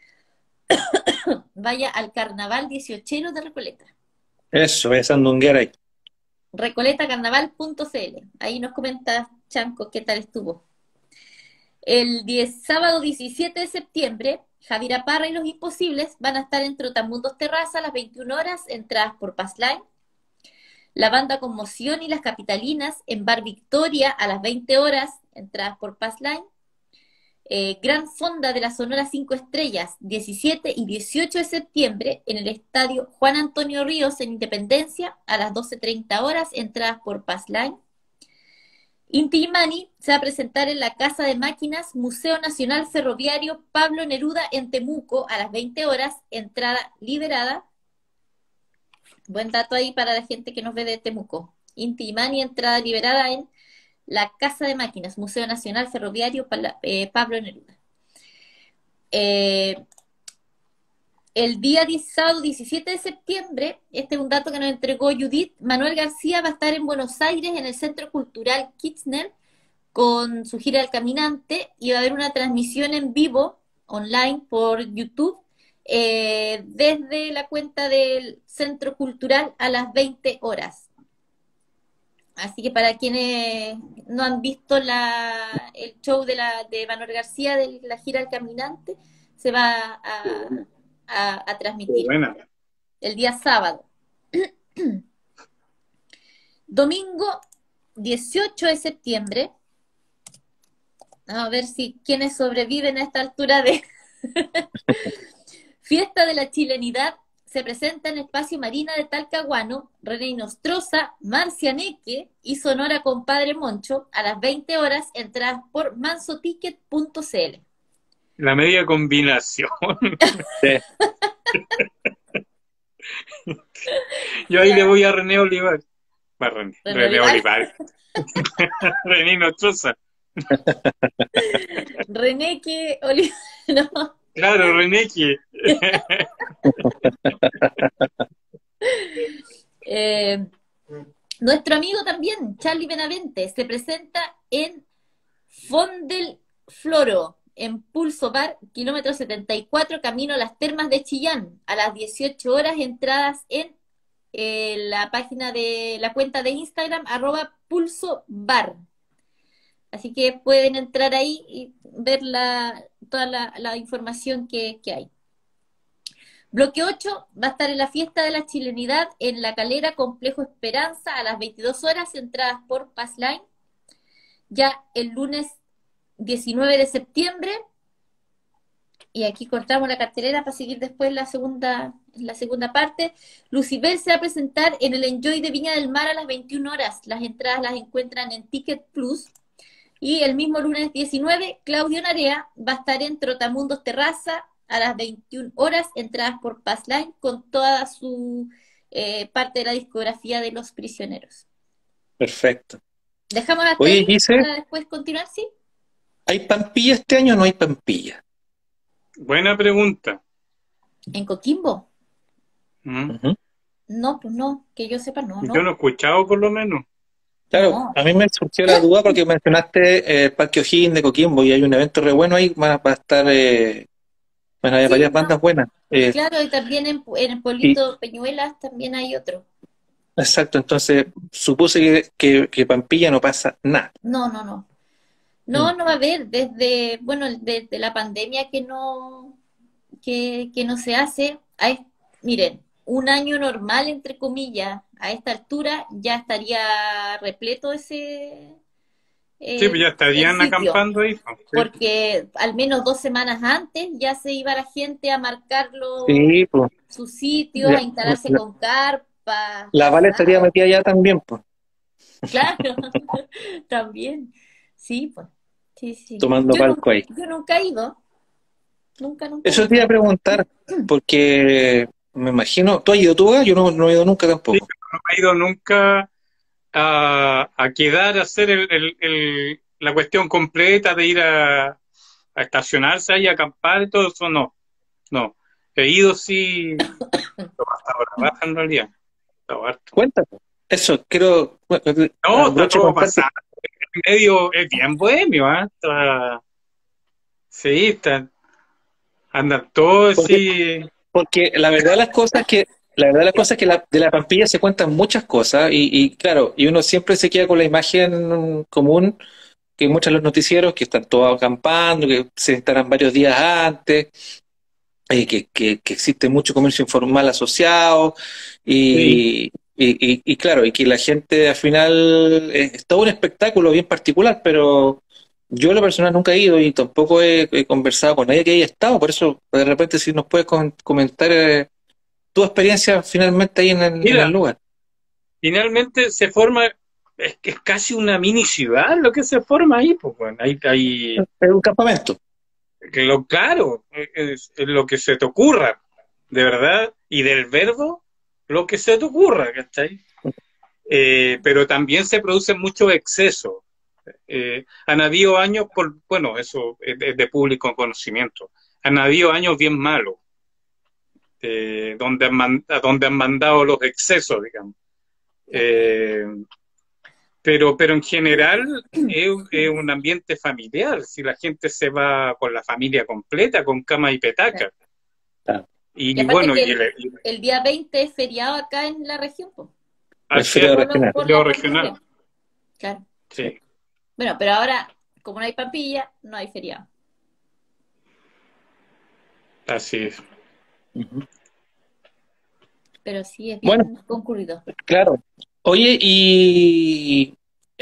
al Carnaval 18 de Recoleta. Eso, es sandunguear ahí. Recoletacarnaval.cl. Ahí nos comenta Chanco qué tal estuvo. El sábado 17 de septiembre, Javiera Parra y Los Imposibles van a estar en Trotamundos Terraza a las 21 horas, entradas por Passline. La Banda Conmoción y Las Capitalinas en Bar Victoria a las 20 horas, entradas por Passline. Gran Fonda de la Sonora 5 Estrellas, 17 y 18 de septiembre en el Estadio Juan Antonio Ríos en Independencia a las 12:30 horas, entradas por Passline. Inti Illimani se va a presentar en la Casa de Máquinas Museo Nacional Ferroviario Pablo Neruda en Temuco a las 20 horas, entrada liberada. Buen dato ahí para la gente que nos ve de Temuco. Inti Illimani, entrada liberada en la Casa de Máquinas, Museo Nacional Ferroviario Pablo Neruda. El día sábado 17 de septiembre, este es un dato que nos entregó Judith, Manuel García va a estar en Buenos Aires en el Centro Cultural Kirchner con su gira del caminante y va a haber una transmisión en vivo online por YouTube desde la cuenta del Centro Cultural a las 20 horas. Así que para quienes no han visto el show de Manuel García de la gira del caminante, se va a transmitir el día sábado. Domingo 18 de septiembre. Vamos a ver quiénes sobreviven a esta altura de Fiesta de la Chilenidad. Se presenta en Espacio Marina de Talcahuano, René Nostroza, Marcia Neque y Sonora Compadre Moncho a las 20 horas, entradas por mansoticket.cl. La media combinación. Sí. Yo ahí le voy a René Olivar. René Olivar. René Nostroza. René que Olivar. No. Claro, René que. Nuestro amigo también, Charlie Benavente, se presenta en Fondel Floro, en Pulso Bar, kilómetro 74, camino a las Termas de Chillán, a las 18 horas, entradas en la página de la cuenta de Instagram, @pulsobar. Así que pueden entrar ahí y ver toda la información que hay. Bloque 8 va a estar en la fiesta de la chilenidad en La Calera, Complejo Esperanza, a las 22 horas, entradas por Passline. Ya el lunes 19 de septiembre, y aquí cortamos la cartelera para seguir después la segunda parte. Lucibel se va a presentar en el Enjoy de Viña del Mar a las 21 horas. Las entradas las encuentran en Ticket Plus. Y el mismo lunes 19, Claudio Narea va a estar en Trotamundos Terraza a las 21 horas, entradas por Passline, con toda su parte de la discografía de Los Prisioneros. Perfecto. Dejamos hasta Oye, ahí Gise, para después continuar, ¿sí? ¿hay Pampilla este año o no hay Pampilla? Buena pregunta. ¿En Coquimbo? ¿Mm? Ujú. No, pues no, que yo sepa, no. Yo no he escuchado por lo menos. Claro, No. a mí me surgió la duda porque mencionaste el Parque O'Higgins de Coquimbo y hay un evento re bueno ahí, va a estar, bueno, hay Sí, varias no, bandas buenas. claro, y también en el Y, pueblito Peñuelas también hay otro. exacto, entonces supuse que Pampilla no pasa nada. No. Mm. No va a haber desde la pandemia que no se hace. Miren, un año normal, entre comillas, a esta altura ya estaría repleto Sí, pues ya el estarían sitio, acampando ahí. Pues, sí. porque al menos 2 semanas antes ya se iba la gente a marcar Sí, pues, sus sitios, a ya, instalarse con carpas, la Vale estaría asados. metida allá también, pues, Claro, también. Sí, pues. Sí. tomando palco ahí. Yo nunca he ido. Nunca he Eso te iba a ido. preguntar, porque me imagino, ¿tú has ido tú? Yo no he ido nunca Sí, tampoco. no he ido nunca a quedar a hacer la cuestión completa de ir a estacionarse ahí, a acampar y todo eso, no. He ido sí, hasta ahora baja en realidad. Estaba harto. Cuéntame. Eso, quiero, bueno, No, está aprovecho de todo contarte, pasado. En medio es bien bohemio, ¿ah? Sí, andan todos porque, así. porque la verdad de las cosas es que de la Pampilla se cuentan muchas cosas y claro, y uno siempre se queda con la imagen común que muestran los noticieros, que están todos acampando, que se instalan varios días antes, que existe mucho comercio informal asociado Sí. y claro, y que la gente al final es todo un espectáculo bien particular, pero yo en lo personal nunca he ido y tampoco he conversado con nadie que haya estado, por eso de repente si nos puedes comentar tu experiencia finalmente ahí en el Mira, lugar. finalmente se forma, es que es casi una mini ciudad lo que se forma ahí, pues bueno, hay Es un campamento. claro, es lo que se te ocurra, de verdad, y del verbo, lo que se te ocurra, ¿cachai? Pero también se produce mucho exceso. Han habido años, bueno, eso es de público conocimiento, han habido años bien malos, donde han mandado los excesos, digamos. Eh, pero en general es un ambiente familiar, si la gente se va con la familia completa, con cama y petaca. Claro. Y Y aparte bueno, que y el día 20 es feriado acá en la región, pues, El así feriado es, regional. por feriado la regional, pandemia. Claro. sí, Bueno, pero ahora, como no hay Pampilla, no hay feriado. así es. Ujú. Pero sí es Bueno, bien concurrido. claro. Oye, y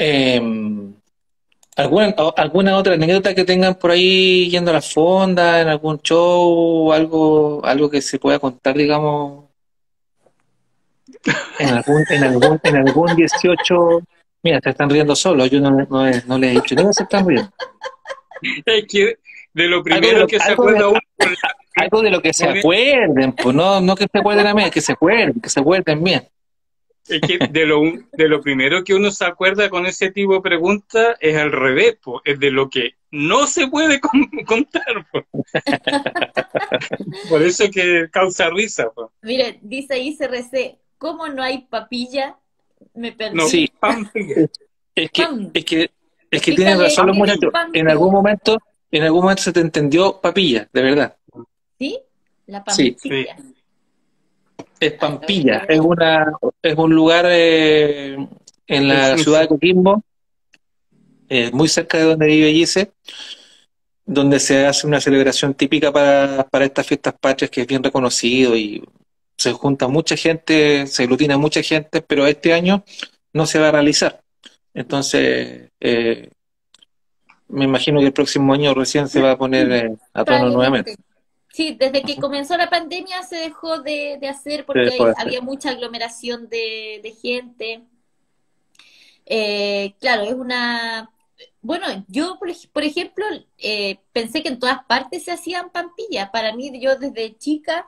¿alguna otra anécdota que tengan por ahí yendo a la fonda, en algún show, algo que se pueda contar, digamos, en algún 18? Mira, se están riendo solos, yo no les he dicho nada, se están riendo. Es que de lo Algo de primero lo, que se algo de, acuerda uno, algo de lo que se acuerden, pues no que se acuerden a mí, que se acuerden bien. es que de lo primero que uno se acuerda con ese tipo de preguntas es al revés, po, es de lo que no se puede contar, po. Por eso que causa risa, po. Mire, dice ahí CRC, ¿cómo no hay papilla? Me No, perdí. Sí, Pampilla. es que, Pam. es que, es que tienen Explícale razón los qué es muchachos. Pampilla. En algún momento se te entendió papilla, de verdad. ¿Sí? La Sí, Pampilla. es Ah, lo voy a Pampilla, poner. es un lugar en la Es un ciudad de Coquimbo. muy cerca de donde vive Gise, donde se hace una celebración típica para estas fiestas patrias que es bien reconocido y se junta mucha gente, se aglutina mucha gente, pero este año no se va a realizar. Entonces, me imagino que el próximo año recién se va a poner a tono nuevamente. Probablemente. Sí, desde que comenzó la pandemia se dejó de hacer Se porque dejó de hacer. había mucha aglomeración de gente. Claro, es una... Bueno, yo, por ejemplo, pensé que en todas partes se hacían pampillas. Para mí, yo desde chica,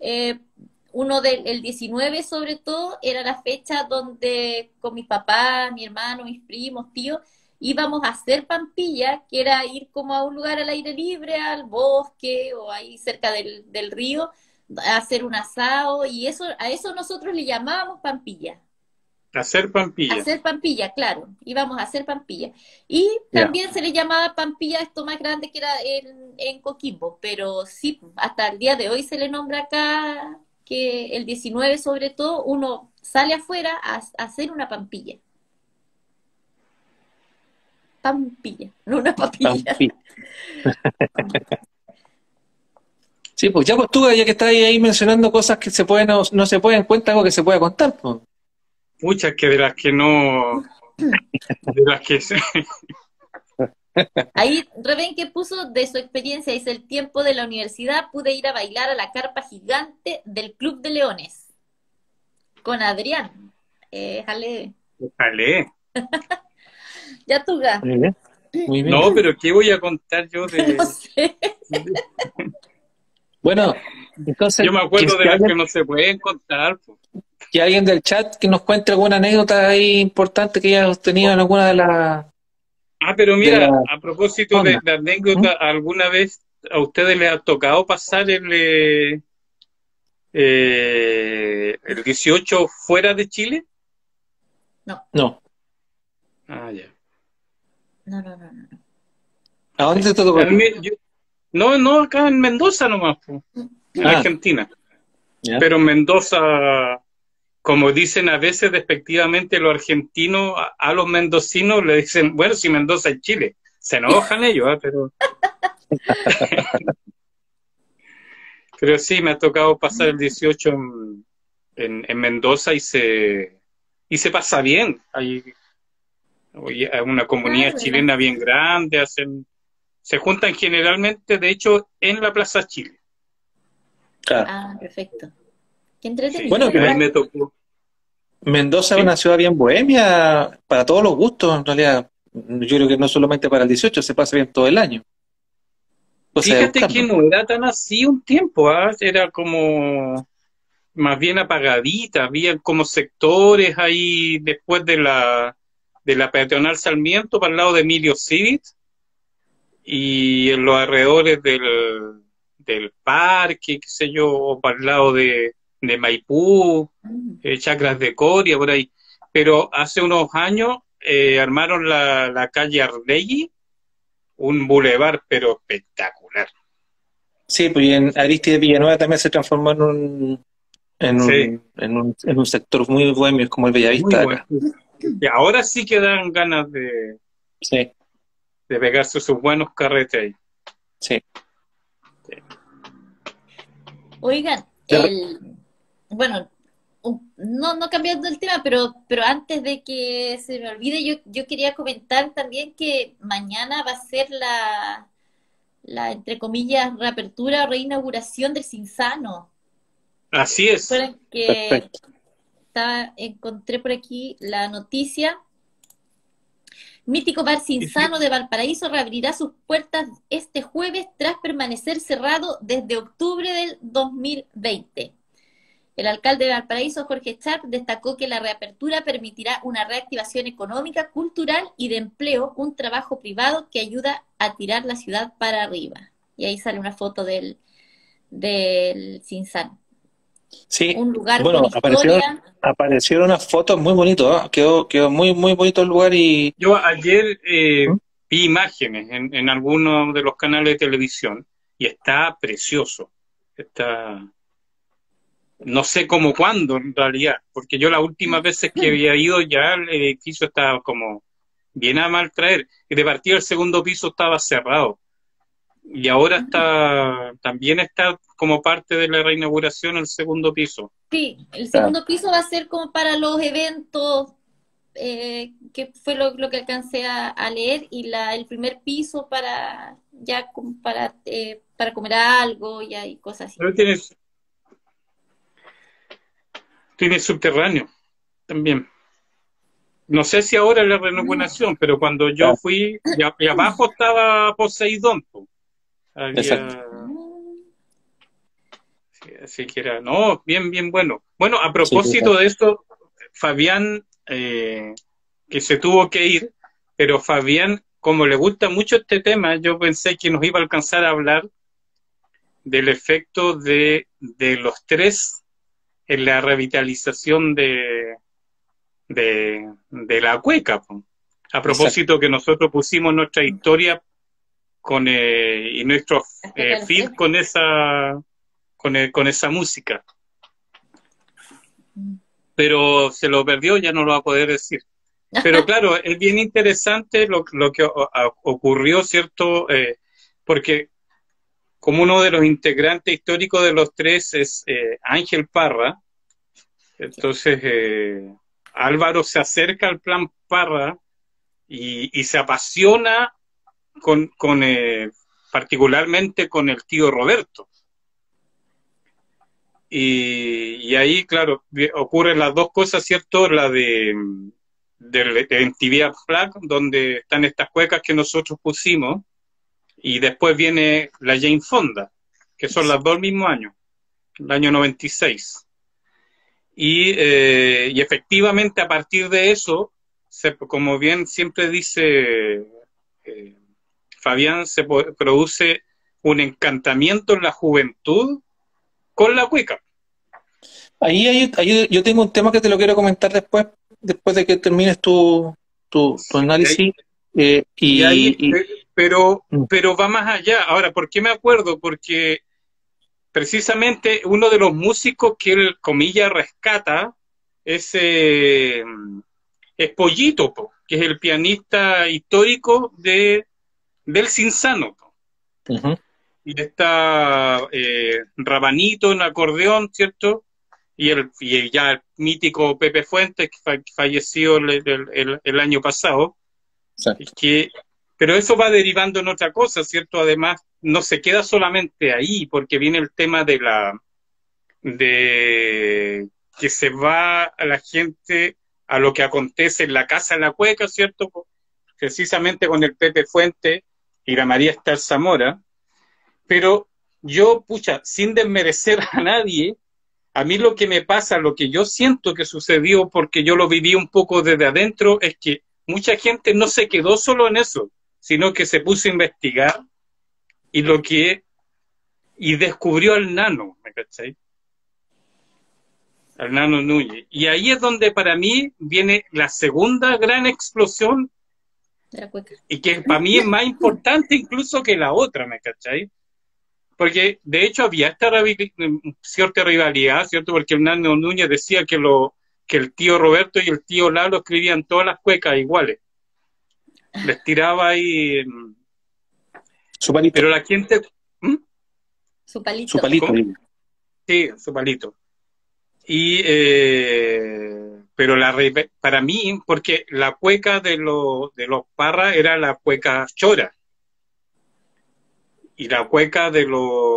el 19 sobre todo, era la fecha donde con mis papás, mi hermano, mis primos, tíos, íbamos a hacer pampilla, que era ir como a un lugar al aire libre, al bosque o ahí cerca del río, a hacer un asado, y a eso nosotros le llamábamos pampilla. Hacer pampilla. Hacer pampilla, claro, íbamos a hacer pampilla. Y Ya. también se le llamaba pampilla a esto más grande que era en Coquimbo, pero sí, hasta el día de hoy se le nombra acá que el 19 sobre todo uno sale afuera a hacer una pampilla. Pampilla, no una papilla. Pampi. Sí, pues ya pues tú, ya que estás ahí mencionando cosas que se pueden o no se pueden, cuenta algo que se pueda contar, pues. Muchas que de las que no, de las que Ahí Reben que puso de su experiencia, dice: el tiempo de la universidad pude ir a bailar a la carpa gigante del Club de Leones con Adrián. Jale. Jale. Ya tú, Ga. Muy bien. Muy bien. No, pero ¿qué voy a contar yo de...? No sé. Bueno, entonces, Yo me acuerdo que de las alguien- que no se pueden contar, pues. que alguien del chat que nos cuente alguna anécdota ahí importante que haya tenido en alguna de las... Ah, pero de mira, la a propósito de onda. anécdota, ¿alguna vez a ustedes les ha tocado pasar el 18 fuera de Chile? No. Ah, ya. No. ¿A dónde te tocó? No, acá en Mendoza nomás, pues, en Ah. Argentina. Ya. Pero en Mendoza, como dicen a veces despectivamente los argentinos, a los mendocinos le dicen, bueno, si Mendoza es Chile. Se enojan ellos, pero... Pero sí, me ha tocado pasar el 18 en Mendoza y se pasa bien. Hay una comunidad chilena bien grande, se juntan generalmente, de hecho, en la Plaza Chile. Claro. Ah, perfecto. Qué entretenido. Bueno, que Ahí me tocó. Mendoza Sí. es una ciudad bien bohemia para todos los gustos, en realidad. Yo creo que no solamente para el 18, se pasa bien todo el año. Cosa de Fíjate que buscarlo. no era tan así un tiempo, ¿ah? Era como más bien apagadita, había como sectores ahí después de la peatonal Sarmiento para el lado de Emilio Civit y en los alrededores del parque, qué sé yo, o para el lado de Maipú, Chacras de Coria, por ahí. Pero hace unos años armaron la calle Arlegui, un bulevar, pero espectacular. Sí, pues y en Aristide Villanueva también se transformó Sí. en un sector muy bohemio, es como el Muy Bellavista bueno. acá. Y ahora sí que dan ganas Sí, de pegarse sus buenos carretes ahí. sí. Oigan, bueno, no cambiando el tema, pero antes de que se me olvide, yo quería comentar también que mañana va a ser la entre comillas, reapertura o reinauguración del Cinzano. Así es. Recuerden que Perfecto. encontré por aquí la noticia. Mítico Bar Cinzano de Valparaíso reabrirá sus puertas este jueves tras permanecer cerrado desde octubre del 2020. El alcalde de Valparaíso, Jorge Chap, destacó que la reapertura permitirá una reactivación económica, cultural y de empleo, un trabajo privado que ayuda a tirar la ciudad para arriba. Y ahí sale una foto del Cinzano. Sí, Un lugar bueno, con historia. aparecieron unas fotos muy bonitas, ¿eh? Quedó muy, muy bonito el lugar y... Yo ayer ¿Mm? vi imágenes en algunos de los canales de televisión y está precioso. No sé cómo cuándo en realidad, porque yo las últimas veces que había ido ya el edificio estaba como bien a mal traer. Y de partida el segundo piso estaba cerrado. Y ahora también está como parte de la reinauguración el segundo piso. Sí, el segundo piso va a ser como para los eventos, que fue lo que alcancé a leer, y el primer piso para para comer algo y cosas así. Pero tiene subterráneo también. No sé si ahora es la reinauguración, pero cuando yo fui, y abajo estaba Poseidón. Así que era, no, bien, bien bueno. Bueno, a propósito de esto, Fabián, que se tuvo que ir, pero Fabián, como le gusta mucho este tema, yo pensé que nos iba a alcanzar a hablar del efecto de los tres en la revitalización de la cueca. A propósito que nosotros pusimos nuestra historia y nuestro feed con esa música. Pero se lo perdió, ya no lo va a poder decir. Pero claro, es bien interesante lo que ocurrió, ¿cierto? Porque como uno de los integrantes históricos de los tres es Ángel Parra, entonces Álvaro se acerca al plan Parra y se apasiona particularmente con el tío Roberto. Y ahí, claro, ocurren las dos cosas, ¿cierto? La de MTV Flag, donde están estas cuecas que nosotros pusimos, y después viene la Jane Fonda, que son las dos el mismo año, el año 96. Y efectivamente a partir de eso, como bien siempre dice Fabián, se produce un encantamiento en la juventud con la cueca. Ahí yo tengo un tema que te lo quiero comentar después de que termines tu análisis. Pero va más allá. Ahora, ¿por qué me acuerdo? Porque precisamente uno de los músicos que él, comillas, rescata es Pollito, que es el pianista histórico del Cinzano. Uh-huh. Y está Rabanito en acordeón, ¿cierto? Y ya el mítico Pepe Fuentes, que falleció el año pasado. Pero eso va derivando en otra cosa, ¿cierto? Además, no se queda solamente ahí, porque viene el tema de que se va a la gente a lo que acontece en la Casa de la Cueca, ¿cierto? Precisamente con el Pepe Fuentes y la María Esther Zamora. Pero yo, sin desmerecer a nadie, a mí lo que me pasa, lo que yo siento que sucedió, porque yo lo viví un poco desde adentro, es que mucha gente no se quedó solo en eso, sino que se puso a investigar y descubrió al Nano, ¿me cachai? Al Nano Núñez. Y ahí es donde para mí viene la segunda gran explosión, de la cueca, y que para mí es más importante incluso que la otra, ¿me cachai? Porque de hecho había cierta rivalidad, ¿cierto? Porque el Nano Núñez decía que el tío Roberto y el tío Lalo escribían todas las cuecas iguales. Les tiraba ahí. Su palito. Pero la gente. su palito. Su palito. Sí, su palito. Pero para mí, porque la cueca de los Parra era la cueca chora. Y la cueca de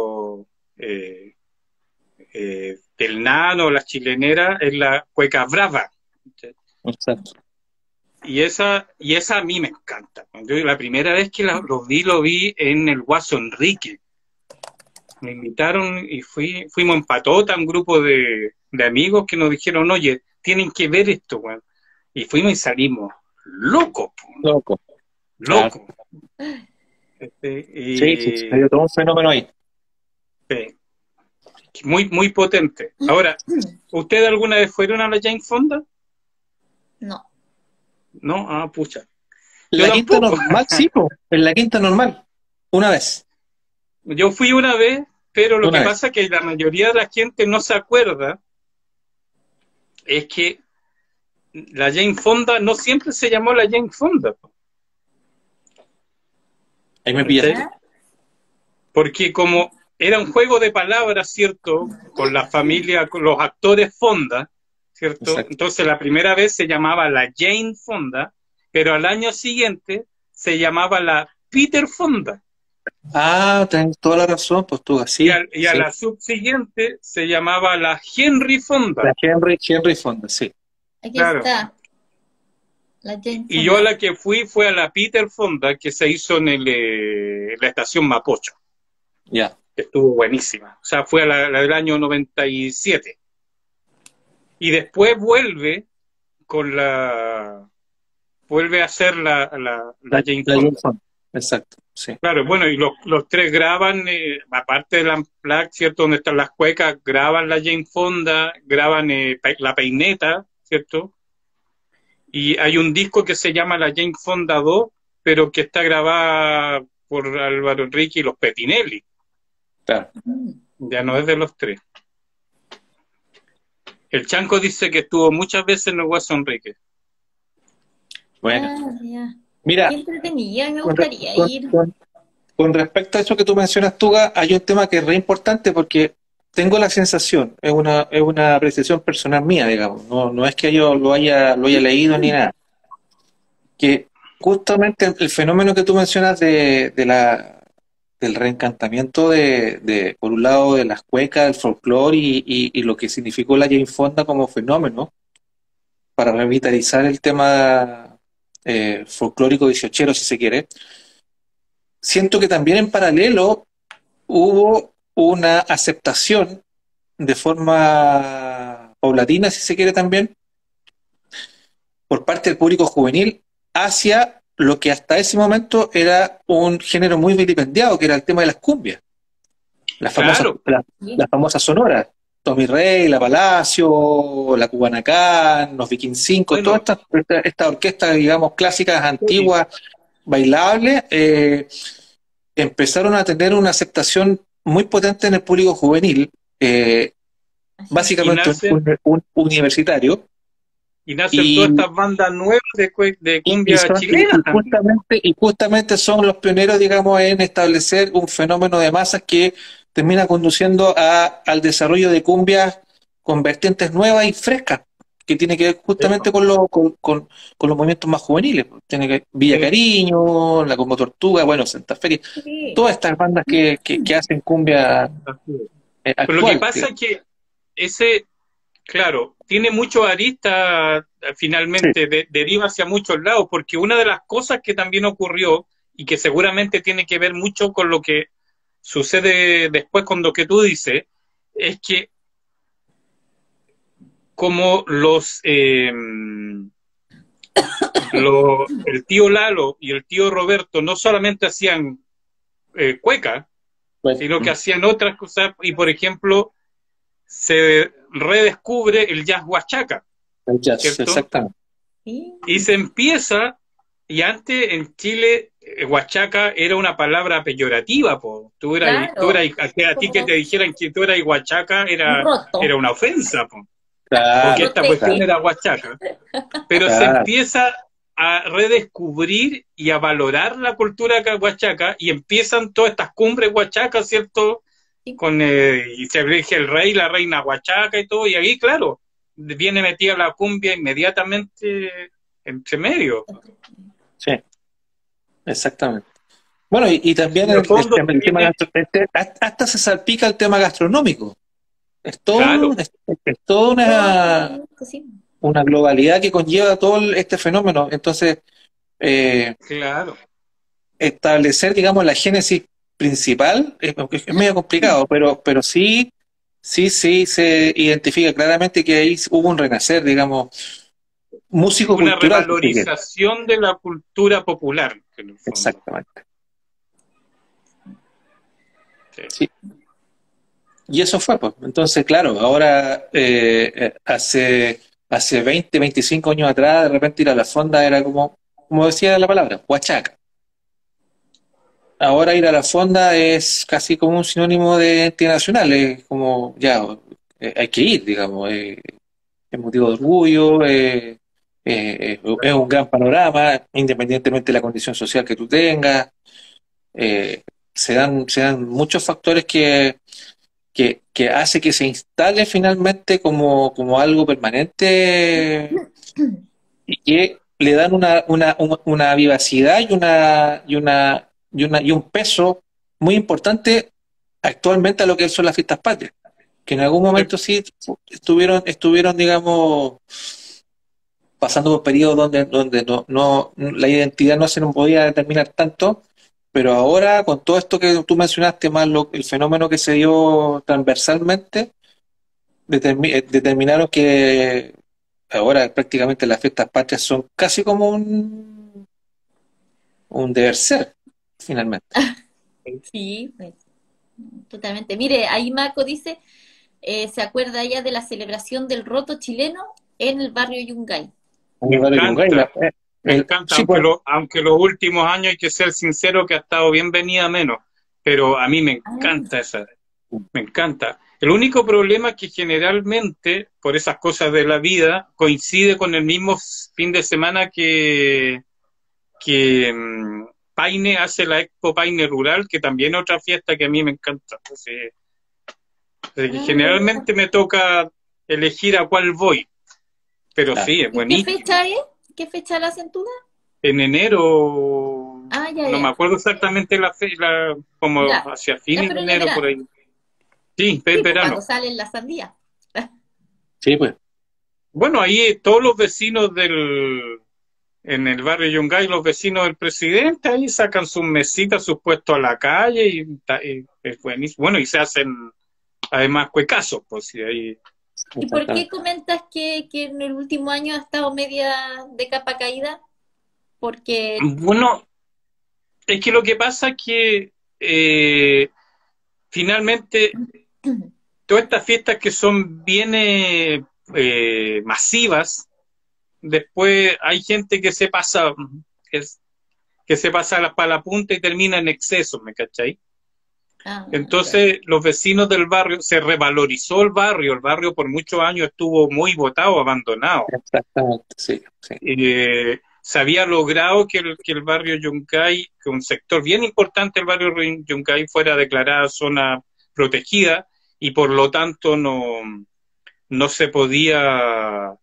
del Nano, la chilenera, es la cueca brava. Exacto. Y esa a mí me encanta. Yo la primera vez que lo vi en el Guaso Enrique. Me invitaron y fuimos en Patota, un grupo de amigos que nos dijeron, oye, tienen que ver esto, weón. Y fuimos y salimos locos. Loco. Loco. Claro. Sí, hay todo un fenómeno ahí. Sí. Muy, muy potente. Ahora, ¿ustedes alguna vez fueron a la Jane Fonda? No. No, pucha. La quinta normal, sí, en la quinta normal. Una vez. Yo fui una vez, pero lo que pasa es que la mayoría de la gente no se acuerda, es que la Jane Fonda no siempre se llamó la Jane Fonda. Ahí me pillaste. ¿Ya? Porque como era un juego de palabras, ¿cierto? Con la familia, con los actores Fonda, ¿cierto? Exacto. Entonces la primera vez se llamaba la Jane Fonda, pero al año siguiente se llamaba la Peter Fonda. Ah, tenés toda la razón, pues tú, así. Y a Sí. la subsiguiente se llamaba la Henry Fonda. La Henry Fonda, sí. Aquí Claro. está. La Jane Y yo a Fonda. la que fui fue a la Peter Fonda, que se hizo en la estación Mapocho, Ya. que estuvo buenísima. O sea, fue a la del año 97. Y después vuelve vuelve a ser la Jane La Jane Fonda. Fonda. Exacto, sí. Claro, bueno, y los tres graban, aparte del Unplugged, ¿cierto? Donde están las cuecas, graban la Jane Fonda, graban la peineta, ¿cierto? Y hay un disco que se llama La Jane Fonda 2, pero que está grabada por Álvaro Enrique y los Petinelli. Claro. Ya no es de los tres. El Chanco dice que estuvo muchas veces en el Guaso Enrique. Bueno, Ah, ya. mira, Qué entretenida, me con, re- gustaría con- ir. con respecto a eso que tú mencionas, Tuga, hay un tema que es re importante porque tengo la sensación, es una apreciación personal mía, digamos, no es que yo lo haya leído ni nada, que justamente el fenómeno que tú mencionas del reencantamiento por un lado, de las cuecas, del folclore y lo que significó la Jane Fonda como fenómeno para revitalizar el tema folclórico dieciochero, si se quiere. Siento que también en paralelo hubo una aceptación de forma paulatina, si se quiere también, por parte del público juvenil hacia lo que hasta ese momento era un género muy vilipendiado, que era el tema de las cumbias, las famosas, Claro. las famosas sonoras. Tommy Rey, La Palacio, La Cubanacán, los Viking 5, Bueno. todas estas orquestas, digamos, clásicas, antiguas, bailables, empezaron a tener una aceptación muy potente en el público juvenil, básicamente Y nacen- un universitario, Y nacen Y- todas estas bandas nuevas de y cumbia chilena también. justamente son los pioneros, digamos, en establecer un fenómeno de masas que termina conduciendo al desarrollo de cumbias con vertientes nuevas y frescas, que tiene que ver justamente con los movimientos más juveniles. Tiene que Villa Sí. Cariño, La Como Tortuga, bueno, Santa Feria, Sí. todas estas bandas que hacen cumbia Pero lo que actual. pasa es que claro, tiene muchos aristas, finalmente, deriva hacia muchos lados, porque una de las cosas que también ocurrió, y que seguramente tiene que ver mucho con lo que sucede después con lo que tú dices, es que como el tío Lalo y el tío Roberto no solamente hacían cueca, Bueno, sino que hacían otras cosas, y por ejemplo, se redescubre el jazz huachaca, el jazz, ¿cierto? exactamente. Sí. y se empieza, y antes en Chile, huachaca era una palabra peyorativa, po. Claro. A ti que te dijeran que tú eras huachaca Un roto. era una ofensa, po. Claro, Porque esta Roteque. cuestión era huachaca. Pero se Claro. empieza a redescubrir y a valorar la cultura huachaca, y empiezan todas estas cumbres huachacas, ¿cierto? Sí. Y se elige el rey, la reina huachaca y todo, y ahí, claro, viene metida la cumbia inmediatamente entre medio. Sí, exactamente. Bueno, y también En el fondo el tema tiene- hasta se salpica el tema gastronómico. Es todo, Claro. es toda Sí. una globalidad que conlleva todo este fenómeno. Entonces, Claro. establecer, digamos, la génesis principal es medio complicado, pero sí se identifica claramente que ahí hubo un renacer, digamos, músico Una cultural. si se quiere. revalorización de la cultura popular, en el fondo. Exactamente. Sí. Sí. Y eso fue, pues. Entonces, claro, ahora hace 20, 25 años atrás, de repente ir a la fonda era como decía la palabra, huachaca. Ahora ir a la fonda es casi como un sinónimo de identidad nacional, es como, ya, hay que ir, digamos, es motivo de orgullo, es un gran panorama, independientemente de la condición social que tú tengas. Se dan muchos factores que hace que se instale finalmente como algo permanente y que le dan una vivacidad y un peso muy importante actualmente a lo que son las fiestas patrias, que en algún momento sí estuvieron, digamos, pasando por periodos donde la identidad no se nos podía determinar tanto, pero ahora con todo esto que tú mencionaste, más el fenómeno que se dio transversalmente, determinaron que ahora prácticamente las fiestas patrias son casi como un deber ser, finalmente. Sí, pues, totalmente. Mire, ahí Marco dice, se acuerda ella de la celebración del roto chileno en el barrio Yungay. Me encanta, me encanta, sí, aunque los últimos años hay que ser sincero que ha estado bien venida menos, pero a mí me encanta me encanta. El único problema es que generalmente, por esas cosas de la vida, coincide con el mismo fin de semana que Paine hace la Expo Paine Rural, que también es otra fiesta que a mí me encanta. Entonces, generalmente me toca elegir a cuál voy, pero sí, es buenísimo. ¿Qué fecha es? ¿Qué fecha la hacen tú? En enero, no me acuerdo exactamente la fecha, como hacia fines de enero, por ahí. Sí, es verano. Cuando salen las sandías. Sí, pues. Bueno, ahí todos los vecinos en el barrio Yungay, los vecinos del presidente, ahí sacan sus mesitas, sus puestos a la calle, y es buenísimo. Bueno, y se hacen además cuecazos, pues, sí, ahí. ¿Y por qué comentas que en el último año ha estado media de capa caída? Porque... Bueno, es que lo que pasa es que finalmente todas estas fiestas que son bien masivas, después hay gente que se pasa para la punta y termina en exceso, ¿me cachai? Entonces los vecinos del barrio, se revalorizó el barrio por muchos años estuvo muy botado, abandonado. Exactamente, sí. Se había logrado que el barrio Yungay, que un sector bien importante del barrio Yungay fuera declarada zona protegida y por lo tanto no se podía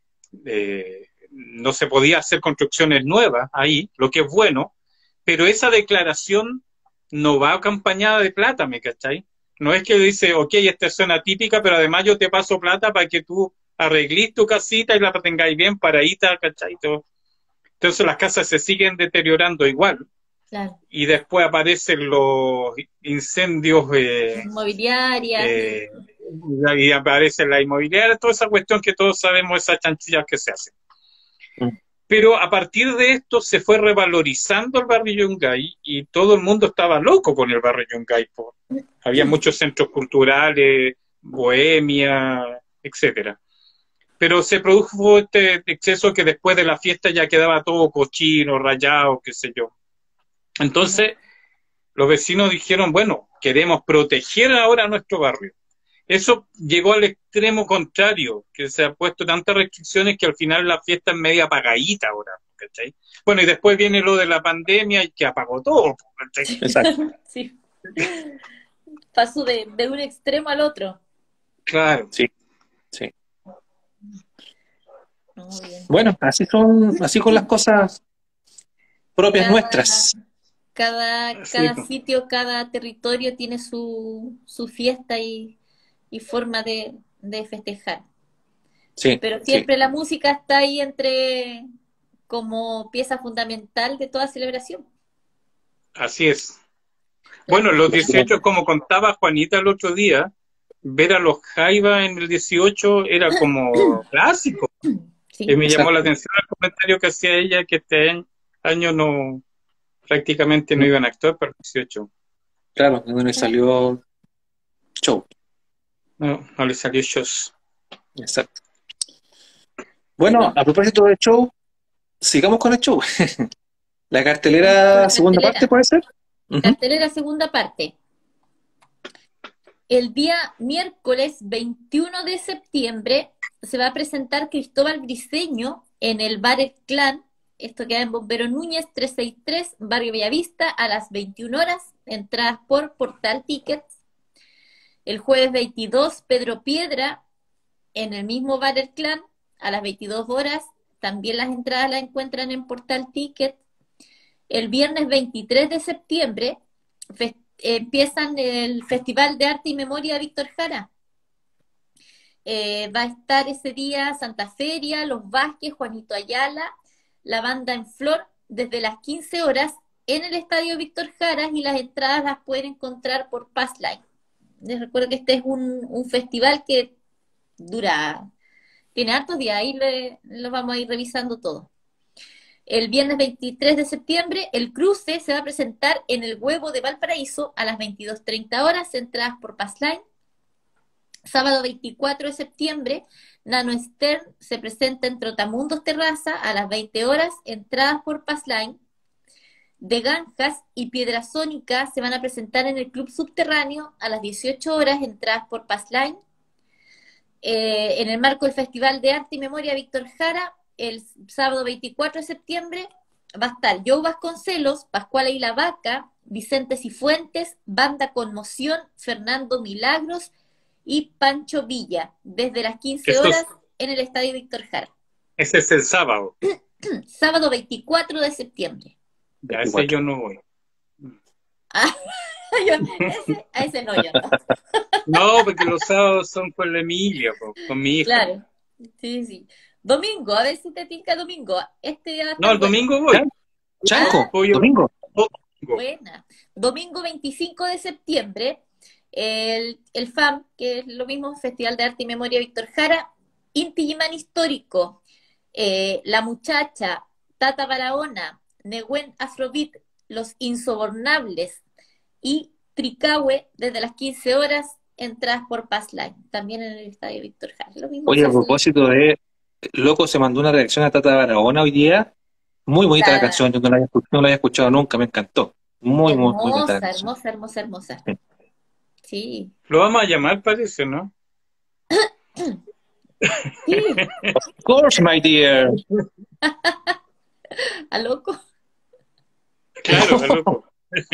hacer construcciones nuevas ahí, lo que es bueno, pero esa declaración no va acompañada de plata, ¿me cachai? No es que dice, ok, esta es zona típica, pero además yo te paso plata para que tú arreglís tu casita y la tengáis bien paradita, ¿cachai? Entonces las casas se siguen deteriorando igual. Claro. Y después aparecen los incendios inmobiliarias. Y aparece la inmobiliaria, toda esa cuestión que todos sabemos, esas chanchillas que se hacen. Pero a partir de esto se fue revalorizando el barrio Yungay y todo el mundo estaba loco con el barrio Yungay. Había muchos centros culturales, bohemia, etcétera. Pero se produjo este exceso que después de la fiesta ya quedaba todo cochino, rayado, qué sé yo. Entonces, los vecinos dijeron, bueno, queremos proteger ahora nuestro barrio. Eso llegó al extremo contrario, que se han puesto tantas restricciones que al final la fiesta es media apagadita ahora, ¿cachai? Bueno, y después viene lo de la pandemia y que apagó todo, ¿cachai? Exacto. Sí. Pasó de un extremo al otro. Claro. Sí. Bien. Bueno, así con las cosas propias nuestras. Cada sitio, cada territorio tiene su fiesta y forma de festejar. Sí, pero siempre la música está ahí como pieza fundamental de toda celebración. Así es. Bueno, los 18, como contaba Juanita el otro día, ver a los Jaivas en el 18 era como clásico. Sí. Me llamó la atención el comentario que hacía ella, que este año prácticamente no iban a actuar para el 18. Claro, no le salió show. No le salió shows. Exacto. Bueno, a propósito de show, sigamos con el show. La cartelera segunda parte, ¿puede ser? Cartelera segunda parte. El día miércoles 21 de septiembre se va a presentar Cristóbal Briceño en el Bar El Clan, esto queda en Bombero Núñez 363, Barrio Bellavista, a las 21 horas, entradas por Portal Tickets. El jueves 22, Pedro Piedra, en el mismo Bar El Clan, a las 22 horas, también las entradas las encuentran en Portal Ticket. El viernes 23 de septiembre empiezan el Festival de Arte y Memoria de Víctor Jara. Va a estar ese día Santa Feria, Los Vázquez, Juanito Ayala, la banda En Flor, desde las 15 horas en el Estadio Víctor Jara, y las entradas las pueden encontrar por Passline. Les recuerdo que este es un festival que tiene hartos días, ahí lo vamos a ir revisando todo. El viernes 23 de septiembre, El Cruce se va a presentar en el Huevo de Valparaíso a las 22:30 horas, entradas por Passline. Sábado 24 de septiembre, Nano Stern se presenta en Trotamundos Terraza a las 20 horas, entradas por Passline. De Ganjas y Piedra Sónica se van a presentar en el Club Subterráneo a las 18 horas, entradas por Passline. En el marco del Festival de Arte y Memoria Víctor Jara, el sábado 24 de septiembre va a estar Joe Vasconcelos, Pascuala y la Vaca, Vicente Cifuentes, Banda Conmoción, Fernando Milagros y Pancho Villa, desde las 15 horas en el Estadio Víctor Jara. Ese es el sábado. Sábado 24 de septiembre. Ya, ese yo no voy. A ese no, yo no. No, porque los sábados son con la Emilia, con mi hija. Claro, sí. Domingo, a ver si te tinca domingo. Este día no, el domingo voy. Chanco, domingo. Buena. Domingo 25 de septiembre, el FAM, que es lo mismo, Festival de Arte y Memoria Víctor Jara, Inti Illimani Histórico, La Muchacha, Tata Barahona, Nehuen Afrobeat, Los Insobornables y Tricahue, desde las 15 horas, entradas por Passline, también en el Estadio Víctor Jara. Oye, a propósito de Loco, se mandó una reacción a Tata Barahona hoy día. Muy bonita la canción, yo no la había escuchado nunca, me encantó. Muy bonita la canción. Hermosa. Sí. Lo vamos a llamar, parece, ¿no? Sí. Of course, my dear. ¿A Loco? Claro, a Loco.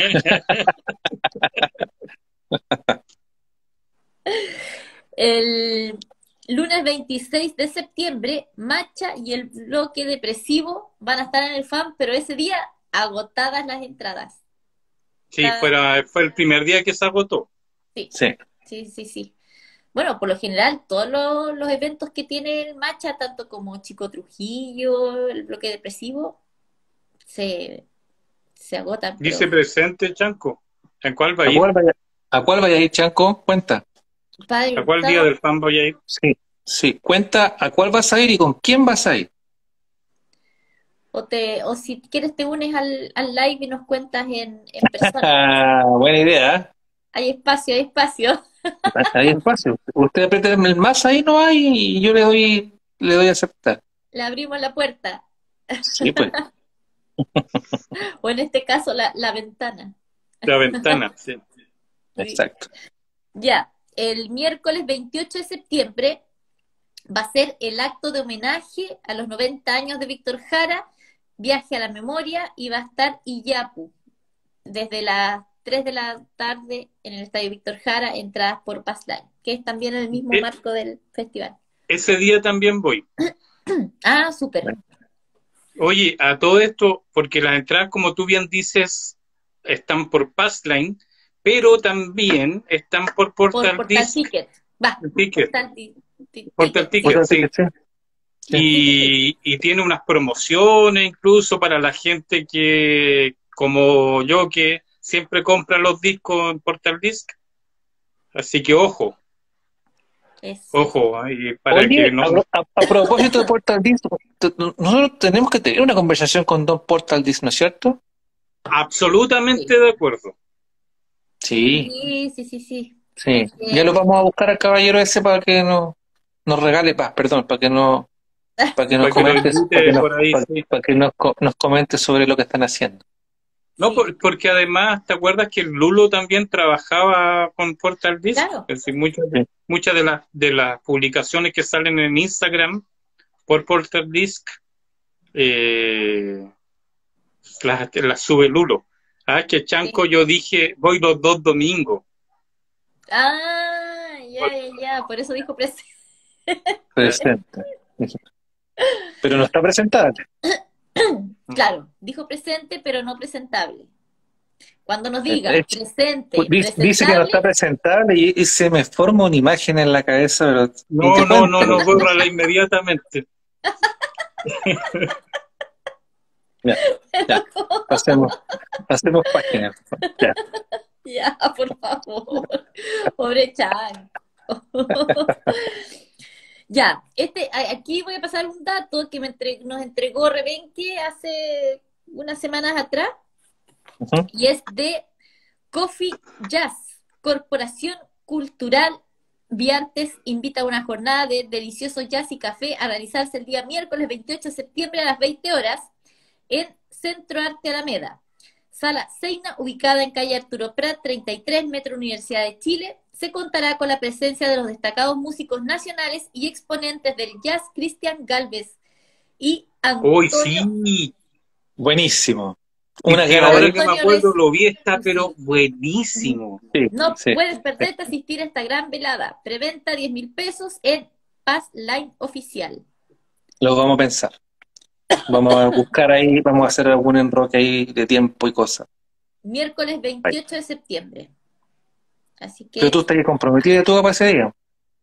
El lunes 26 de septiembre, Macha y el Bloque Depresivo van a estar en el FAM, pero ese día agotadas las entradas. Sí, fue el primer día que se agotó. Sí. Bueno, por lo general, todos los eventos que tiene el Macha, tanto como Chico Trujillo, el Bloque Depresivo, se agotan. Dice presente, Chanco. ¿En cuál va a ir? ¿A cuál vaya a ir, Chanco? Cuenta. Padre, ¿A cuál día del FAM voy a ir? Sí, cuenta a cuál vas a ir y con quién vas a ir. O si quieres te unes al live y nos cuentas en persona. Buena idea. Hay espacio. Hay espacio. Usted aprieta el más ahí, no hay, y yo le doy a aceptar. Le abrimos la puerta. Sí, pues. O en este caso, la ventana. La ventana, sí. Exacto. Ya, el miércoles 28 de septiembre va a ser el acto de homenaje a los 90 años de Víctor Jara, Viaje a la Memoria, y va a estar Iyapu, desde las 3 de la tarde en el Estadio Víctor Jara, entradas por Passline, que es también el mismo marco del festival. Ese día también voy. Ah, súper. Oye, a todo esto, porque las entradas, como tú bien dices, están por Passline, pero también están por Portal Ticket. Portal Ticket, sí. Y tiene unas promociones incluso para la gente que, como yo, que siempre compra los discos en Portal Disc. Así que ojo. Ojo, para Oye, que no... a propósito de Portal Disc, nosotros tenemos que tener una conversación con Don Portal Disc, ¿no es cierto? Absolutamente de acuerdo. Sí. Sí. Ya lo vamos a buscar al caballero ese para que nos regale paz, perdón, para que nos comente sobre lo que están haciendo. No, porque además, ¿te acuerdas que el Lulo también trabajaba con Portal Disc? Claro. Es decir, muchas de las publicaciones que salen en Instagram por Portal Disc las sube Lulo. Ah, que Chanco yo dije, voy los 2 domingos. Ah, ya, por eso dijo presente. Presente. Pero no está presentable. Claro, dijo presente, pero no presentable. Cuando nos diga Eh, presente, Dice que no está presentable, presentable y se me forma una imagen en la cabeza, pero No, bórrala inmediatamente. Ya, ya, pasemos página. Ya. ya, por favor. Pobre Chan. Ya, aquí voy a pasar un dato que nos entregó Rebenque hace unas semanas atrás, Ujú. y es de Coffee Jazz, Corporación Cultural Viantes invita a una jornada de delicioso jazz y café a realizarse el día miércoles 28 de septiembre a las 20 horas en Centro Arte Alameda. Sala Seina, ubicada en calle Arturo Prat, 33, Metro Universidad de Chile. Se contará con la presencia de los destacados músicos nacionales y exponentes del jazz Cristian Galvez y Hoy Antonio. sí. Buenísimo. Es Una que gana ahora de... que me acuerdo lo vi, está pero buenísimo. Sí, No sí. puedes perderte asistir a esta gran velada. Preventa 10.000 pesos en Pass Line Oficial. Lo vamos a pensar. Vamos a buscar ahí, vamos a hacer algún enroque ahí de tiempo y cosas. Miércoles 28 de septiembre. Así Pero tú que estás comprometido tú para ese día.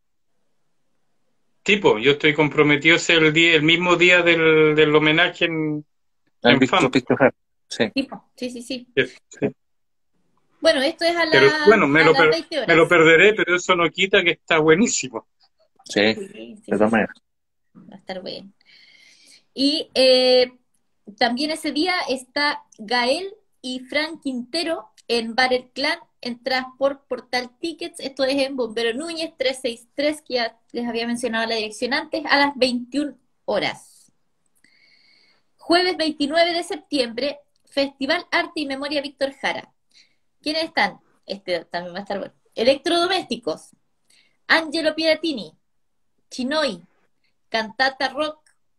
Tipo, yo estoy comprometido a ser el mismo día del homenaje en FAM. Víctor Jara. Sí. sí. Sí. Bueno, esto es Pero bueno, a las 20 horas. me lo perderé, pero eso no quita que está buenísimo. Sí, Sí, de todas maneras. va a estar bien. Y también ese día está Gael y Fran Quintero en Bar El Clan, entradas por Portal Tickets. Esto es en Bombero Núñez 363, que ya les había mencionado la dirección antes, a las 21 horas. Jueves 29 de septiembre, Festival Arte y Memoria Víctor Jara. ¿Quiénes están? Este también va a estar bueno. Electrodomésticos, Angelo Piratini, Chinoy, Cantata Rock,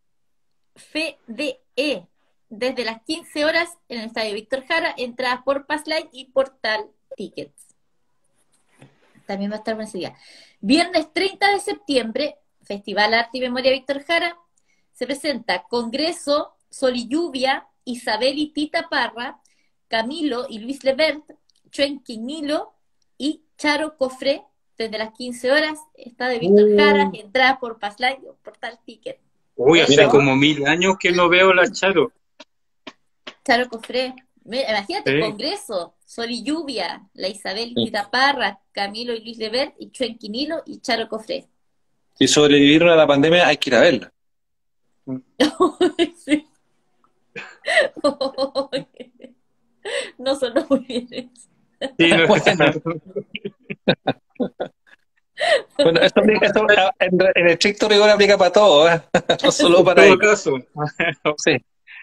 FDE, desde las 15 horas en el Estadio Víctor Jara, entradas por Passline y Portal Tickets. También va a estar bueno ese día. Viernes 30 de septiembre, Festival Arte y Memoria Víctor Jara, se presenta Congreso, Sol y Lluvia, Isabel y Tita Parra, Camilo y Luis Lebert, Chuenquinilo y Charo Cofré, desde las 15 horas, está de Víctor Jara, entrada por Passline o Portal Ticket. Uy, hace Mira. como 1000 años que no veo la Charo. Charo Cofré. Imagínate, Sí. Congreso, Sol y Lluvia, la Isabel y Tita Parra, Camilo y Luis Lebert, y Chuenquinilo y Charo Cofré. Si sobrevivieron a la pandemia, hay que ir a verla. Sí. No sonó muy bien eso. Sí, no, Bueno, esto en estricto rigor aplica para todo, ¿eh? No solo para en ahí. todo caso. Sí.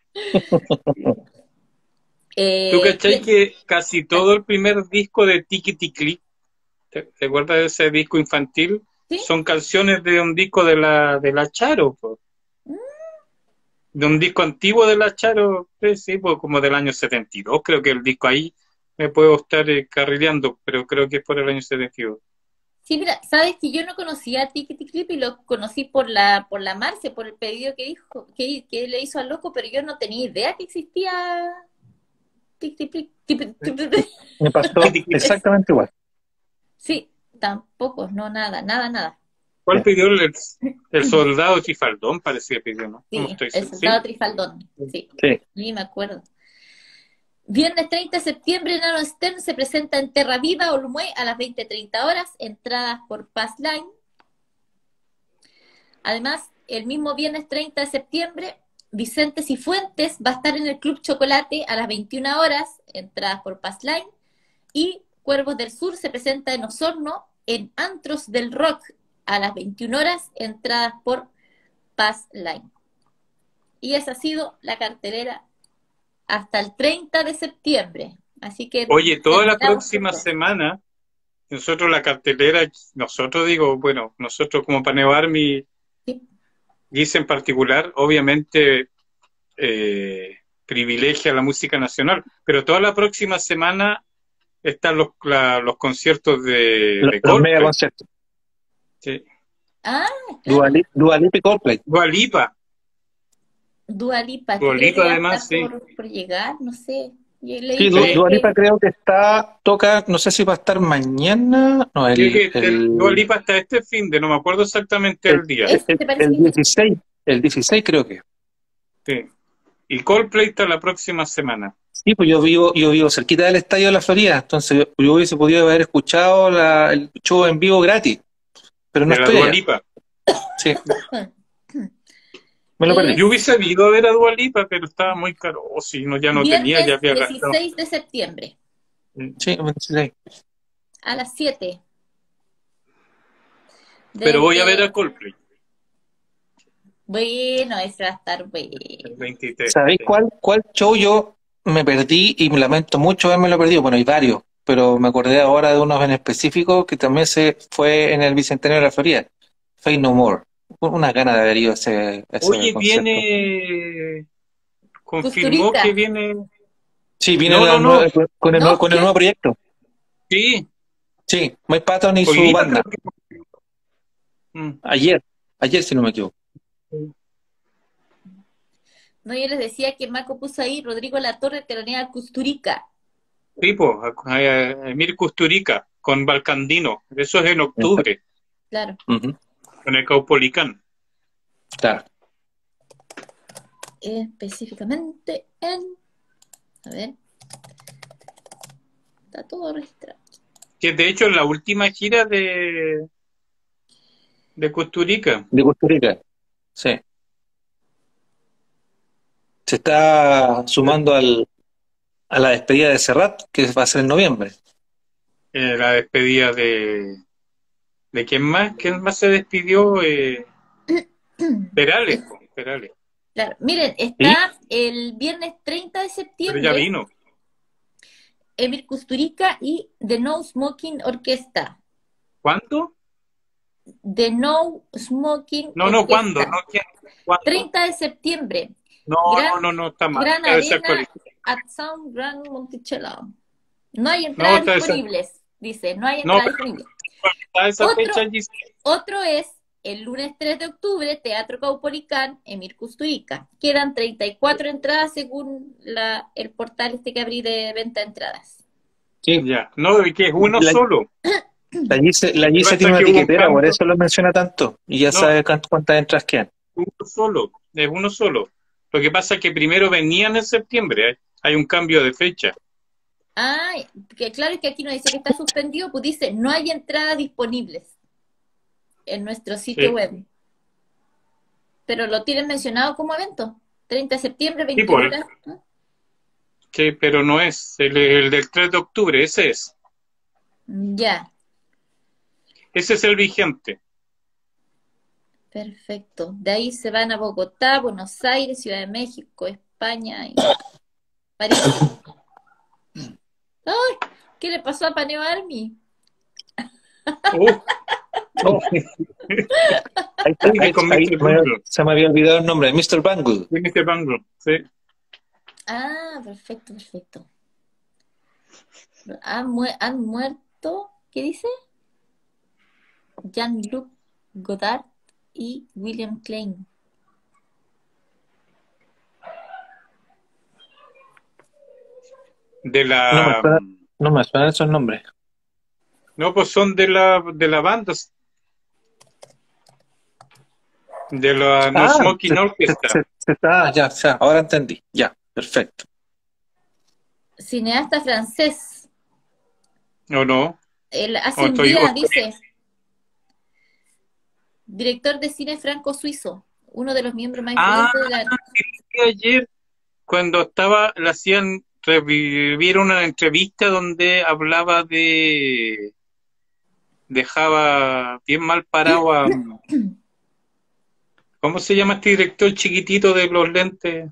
¿Tú cachai Bien. que casi todo el primer disco de Tiki Click, ¿te acuerdas de ese disco infantil? ¿Sí? Son canciones de un disco de la Charo, po. De un disco antiguo de la Charo, sí, pues como del año 72, creo que el disco ahí me puedo estar carrileando, pero creo que es por el año 72. Sí, mira, sabes que yo no conocía a Tiki Clip y lo conocí por la Marce, por el pedido que dijo, que le hizo al loco, pero yo no tenía idea que existía Tiki Clip. Me pasó exactamente igual. Sí, tampoco, no, nada. ¿Cuál pidió el soldado Trifaldón? Parecía que pidió, ¿no? Sí, No estoy el seguro. soldado Trifaldón, sí, Sí. ni me acuerdo. Viernes 30 de septiembre, Nano Stern se presenta en Terra Viva, Olmué, a las 20:30 horas, entradas por Passline. Además, el mismo viernes 30 de septiembre, Vicente Cifuentes va a estar en el Club Chocolate a las 21 horas, entradas por Passline. Y Cuervos del Sur se presenta en Osorno, en Antros del Rock, a las 21 horas, entradas por Passline. Y esa ha sido la cartelera hasta el 30 de septiembre. Así que Oye, toda la terminamos próxima con todo. semana, nosotros la cartelera, nosotros como Paneo Army, Sí. Giz en particular, obviamente privilegia la música nacional. Pero toda la próxima semana están los conciertos de Los mega Coldplay. conciertos. Sí. Ah, Dua claro. Lipa y Coldplay. Dua Lipa. Dua Lipa, que Dua creo que Lipa, ya además, está sí. por llegar, no sé. Yo leí Sí, por ahí Dua Lipa que creo que toca, no sé si va a estar mañana, no, Creo que Dua Lipa hasta este fin de, no me acuerdo exactamente el día. este parece el que 16, el 16 creo que. Sí. Y Coldplay está la próxima semana. Sí, pues yo vivo cerquita del Estadio de la Florida, entonces yo hubiese podido haber escuchado el show en vivo gratis, pero no De la estoy Dua allá. Lipa. Sí, me lo perdí. Yo hubiese ido a ver a Dua Lipa, pero estaba muy caro. O si no, ya no tenía, ya viernes había gastado. 16 de septiembre Sí, 26. a las 7. Pero voy a ver a Desde... Coldplay Bueno, ese va a estar el bueno. 23. ¿Sabéis Sí. cuál show yo me perdí y me lamento mucho haberme perdido? Bueno, hay varios, pero me acordé ahora de unos en específico que también se fue en el Bicentenario de la Florida. Faith No More. Una gana de haber ido a ese Oye, concierto. confirmó Kusturica. que viene. Sí, viene No. con el No, nuevo proyecto. Sí, Sí, Mike Patton y hoy su día banda. creo que. Mm. Ayer si no me equivoco. no, yo les decía que Marco puso ahí Rodrigo Latorre telonea Kusturica. Sí, pues, Emir Kusturica con Balcandino. Eso es en octubre, Claro. Ujú, en el Caupolicán. claro. Específicamente en... A ver. Está todo registrado. Que de hecho es la última gira de Kusturica. De Costa Rica. Sí. Se está sumando a la despedida de Serrat, que va a ser en noviembre. La despedida ¿de quién más? ¿Quién más se despidió? Perales, po, Perales. Claro. Miren, ¿Sí? está el viernes 30 de Pero ya septiembre vino. Emir Kusturica y The No Smoking Orquesta. ¿Cuánto? The No Smoking No, Orquesta. ¿cuándo? No, ¿quién? ¿Cuándo? 30 de septiembre. No, está mal. Gran Debe ser Arena actualizado. at Sound Grand Monticello. No hay No, entradas debe ser. disponibles. Dice, no hay No, entradas pero disponibles. está esa Otro- fecha allí. Otro es el lunes 3 de octubre, Teatro Caupolicán, Emir Kusturica. Quedan 34 entradas según el portal este que abrí de venta de entradas. Sí. Ya. No, y que es uno La- solo. La Gise Lo que pasa tiene una es que hubo un tiquetera, por cambio. eso lo menciona tanto. Y ya No. sabe cuántas entradas quedan. Uno solo. Es uno solo. Lo que pasa es que primero venían en septiembre. Hay un cambio de fecha. Ah, que claro es que aquí no dice que está suspendido, pues dice, no hay entradas disponibles en nuestro sitio Sí. web. Pero lo tienen mencionado como evento. 30 de septiembre, Sí, 21 por- horas. ¿No? Sí, pero no es. El del 3 de octubre, ese es. Ya, Ese es el vigente. perfecto. De ahí se van a Bogotá, Buenos Aires, Ciudad de México, España y París. ¡Ay! ¿Qué le pasó a Paneo Army? Oh, Ahí con Mr. Bungle. se me había olvidado el nombre, Mr. Bangle. Mr. Bungle, sí. Ah, perfecto, perfecto. Han muerto, ¿qué dice? Jean-Luc Godard y William Klein. De No me la. suena. No me suenan esos nombres. No, pues son de la banda. De la No Smoking Orchestra. Ya, ahora entendí. Ya, perfecto. Cineasta francés. ¿O no? Hace Oh, un estoy- día, oh, dice. Director de cine franco-suizo. Uno de los miembros más influyentes de la... Ayer, cuando le hacían revivir una entrevista donde hablaba dejaba bien mal parado a. ¿Cómo se llama este director chiquitito de los lentes?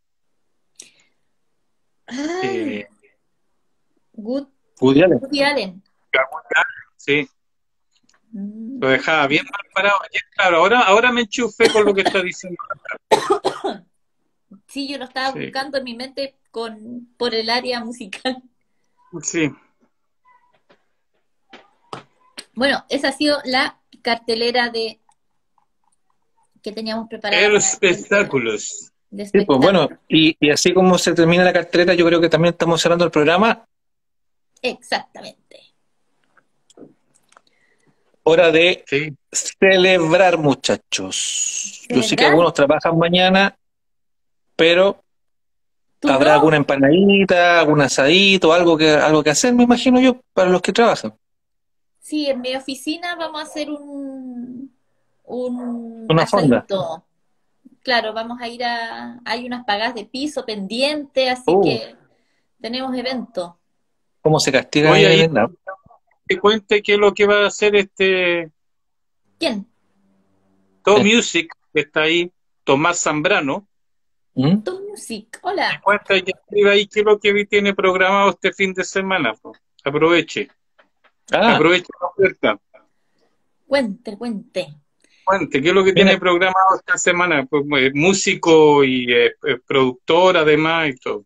Ay, Woody Allen. Woody Allen. Sí, Mm. lo dejaba bien mal parado. Ayer, claro, ahora me enchufé con lo que está diciendo. Sí, yo lo estaba Sí, buscando en mi mente por el área musical. sí. Bueno, esa ha sido la cartelera que teníamos preparada El para el día espectáculos. de Sí, pues bueno, espectáculo. y así como se termina la cartelera, yo creo que también estamos cerrando el programa. Exactamente. Hora de Sí. celebrar, muchachos. Yo sé que ¿Celebrar? algunos trabajan mañana, pero ¿Tú habrá no? alguna empanadita, algún asadito, algo que hacer, me imagino yo, para los que trabajan. Sí, en mi oficina vamos a hacer un Una fonda. asadito. Claro, vamos a ir hay unas pagadas de piso pendientes, así Uh, que tenemos evento. ¿Cómo se castigan ahí Oye, en el ahí Vietnam? te cuente qué es lo que va a hacer este ¿Quién? Top Music, que está ahí, Tomás Zambrano. ¿Mm? Tu Music. Te Hola. cuenta y escribe ahí qué es lo que tiene programado este fin de semana. Po. Aproveche, Ah, aproveche la oferta. Cuente, cuente. Cuente, ¿qué es lo que mira, tiene programado esta semana? Pues, músico y productor además y todo.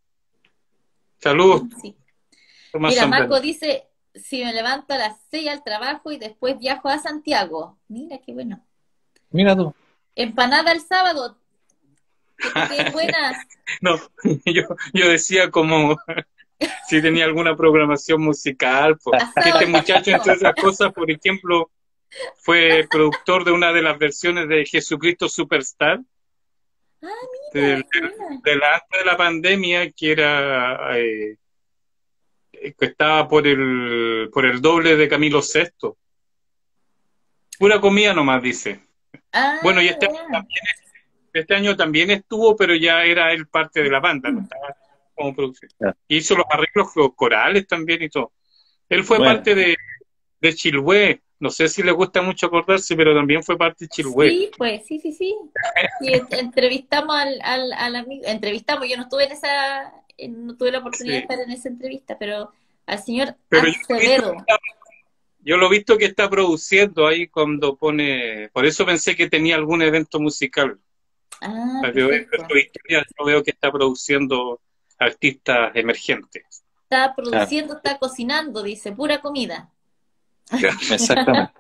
Tu Saludos, Music. Tomás Mira, Marco Zambrano. dice, si me levanto a las 6 al trabajo y después viajo a Santiago. Mira qué bueno. mira tú. Empanada el sábado, que te queden buenas. No, yo decía como si tenía alguna programación musical. Po. Que Asado este el muchacho, entre domingo. otras cosas, por ejemplo, fue productor de una de las versiones de Jesucristo Superstar, Ah, del- mira, qué buena. de la antes de la pandemia, que era que estaba por el doble de Camilo Sesto. Pura comida nomás, dice. Bueno, y Ah, ya. este año también estuvo, pero ya era él parte de la banda, no estaba como producción. Ya. Hizo los arreglos corales también y todo. Él fue Bueno, parte de Chilhue. No sé si le gusta mucho acordarse, pero también fue parte de Chilhue. Sí, pues, sí, sí, sí. Y entrevistamos al amigo, entrevistamos, yo no estuve no tuve la oportunidad de Sí. estar en esa entrevista, pero al señor Pero Acevedo. yo lo he visto que está produciendo ahí cuando pone. Por eso pensé que tenía algún evento musical. Ah, Para que vea perfecto. su historia, yo veo que está produciendo artistas emergentes. Está claro, produciendo, está cocinando, dice, pura comida. exactamente.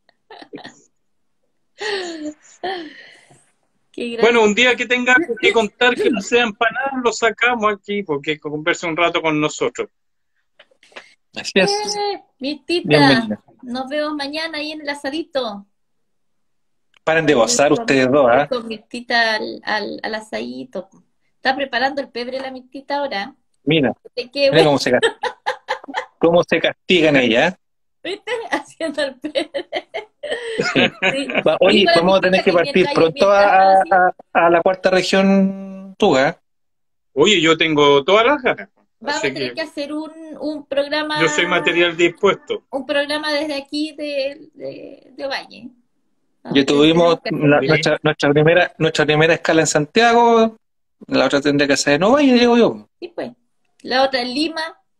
Qué Bueno, grande. un día que tenga que contar que no sea empanada, lo sacamos aquí porque converse un rato con nosotros. Así es. Mirtita, Bienvenida. nos vemos mañana ahí en el asadito. Paren de Voy a ir gozar ustedes dos, voy ¿ah? con Mirtita al asadito. Está preparando el pebre la Mirtita ahora. Mira, ¿De qué, mira güey? cómo se castigan ella, ¿eh? ¿Viste? Haciendo el pebre. Sí. Sí. Oye, Digo a la vamos a tener Mirtita que que partir mientras, pronto mientras están así. a la cuarta región Tuga. Oye, yo tengo todas las ganas, Vamos así a tener que que hacer yo soy material dispuesto. un programa desde aquí de Ovalle. Ya Tenemos tuvimos que hacer un viaje. nuestra primera escala en Santiago, la otra tendría que ser en Ovalle, digo yo. Sí, pues. La otra en Lima.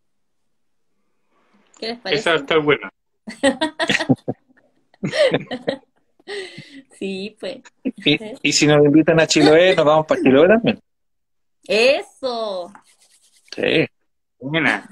¿Qué les Esa va a parece? estar buena. Sí, pues. Y si nos invitan a Chiloé, nos vamos para Chiloé también. Eso. Sí, Buena.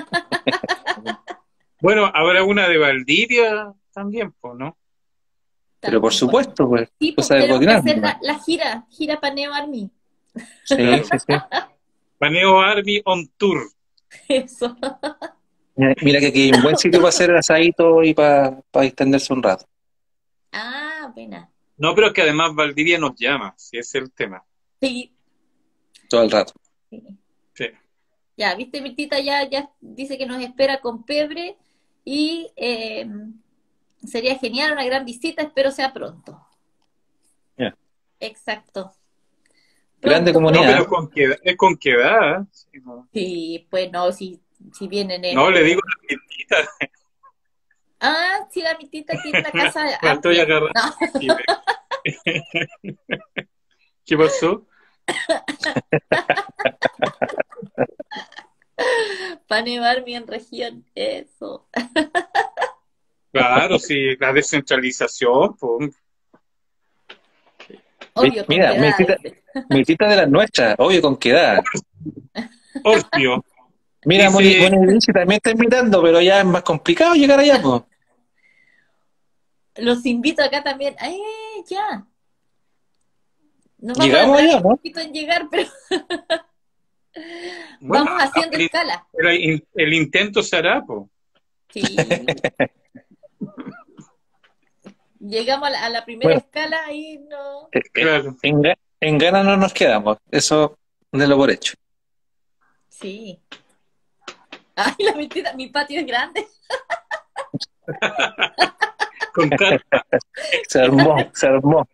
Bueno, habrá una de Valdivia también, pues, ¿no? pero por También. supuesto, pues, Sí, pues cosa de tenemos que coordinar. hacer ¿No? la gira Paneo Army. Sí, sí, sí. Paneo Army on Tour. Eso. Mira que aquí hay un buen sitio para hacer el asadito y para extenderse un rato, Ah, buena. No, pero es que además Valdivia nos llama, si ese es el tema. Sí, todo el rato. sí. Sí. Ya, viste, Mirtita ya dice que nos espera con pebre y sería genial, una gran visita, espero sea pronto. Ya. Exacto. Grande Pronto, No, comunidad. pero es con qué edad. Sí, no. sí, pues no, si vienen No, le digo a la Mirtita, Ah, sí, la Mirtita tiene una casa la estoy amplia. agarrando. No, ¿Qué pasó? para nevar en región, eso. Claro, sí, la descentralización, pues. Obvio, con Mira, qué edad, dice. mitita de las nuestras, obvio con qué edad. Obvio. Mira, Dice- Moni también está invitando, pero ya es más complicado llegar allá, pues. Los invito acá también. Ya. Nos vamos a Llegamos demorar allá, un ¿no? poquito en llegar, pero Bueno, vamos haciendo escala. pero el intento se hará, po. Sí. Llegamos a la primera Bueno, escala y no. Claro. en Ghana no nos quedamos, eso de lo por hecho. Sí. Ay, la mentira, mi patio es grande. Con carpa. Se armó, se armó.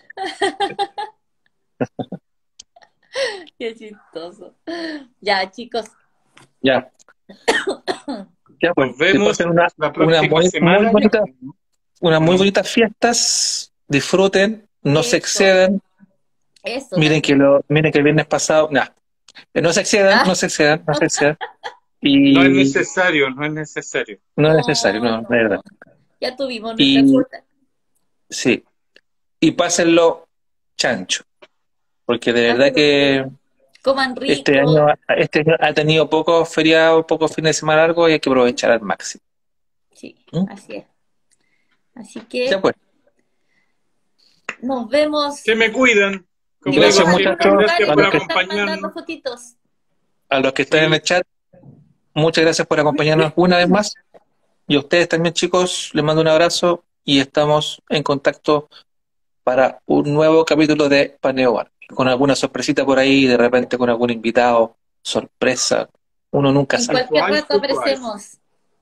Qué chistoso. Ya, chicos. Ya, ya pues, Nos vemos pasen la una próxima semana. unas muy bonitas fiestas, disfruten, no se Eso. excedan, Eso. miren que el viernes pasado, no se excedan, no se excedan, no se excedan. Y No es necesario, no es necesario. no es necesario, no, de verdad. Ya tuvimos nuestra Y cuota. sí, y pásenlo chancho, porque de verdad que Coman rico. este año ha tenido pocos feriados, pocos fines de semana largos y hay que aprovechar al máximo. Sí, ¿Mm? así es. Así que Ya pues, nos vemos. Se me cuidan. Como Gracias, digo, muchachos. gracias por Mandando acompañarnos. fotitos. a los que están en el chat, muchas gracias por acompañarnos una vez más. Y a ustedes también, chicos, les mando un abrazo y estamos en contacto para un nuevo capítulo de Paneo Bar. Con alguna sorpresita por ahí, de repente con algún invitado, sorpresa. Uno nunca En sabe. cualquier rato Surprise. aparecemos.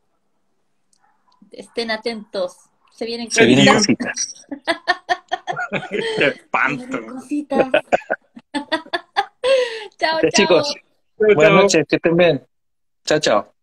Estén atentos. Se vienen Se vienen cositas. cositas. Qué espanto. Se vienen cositas. Chao, Ya, chao. chicos, Chao, buenas chao. noches, que estén bien. Chao, chao.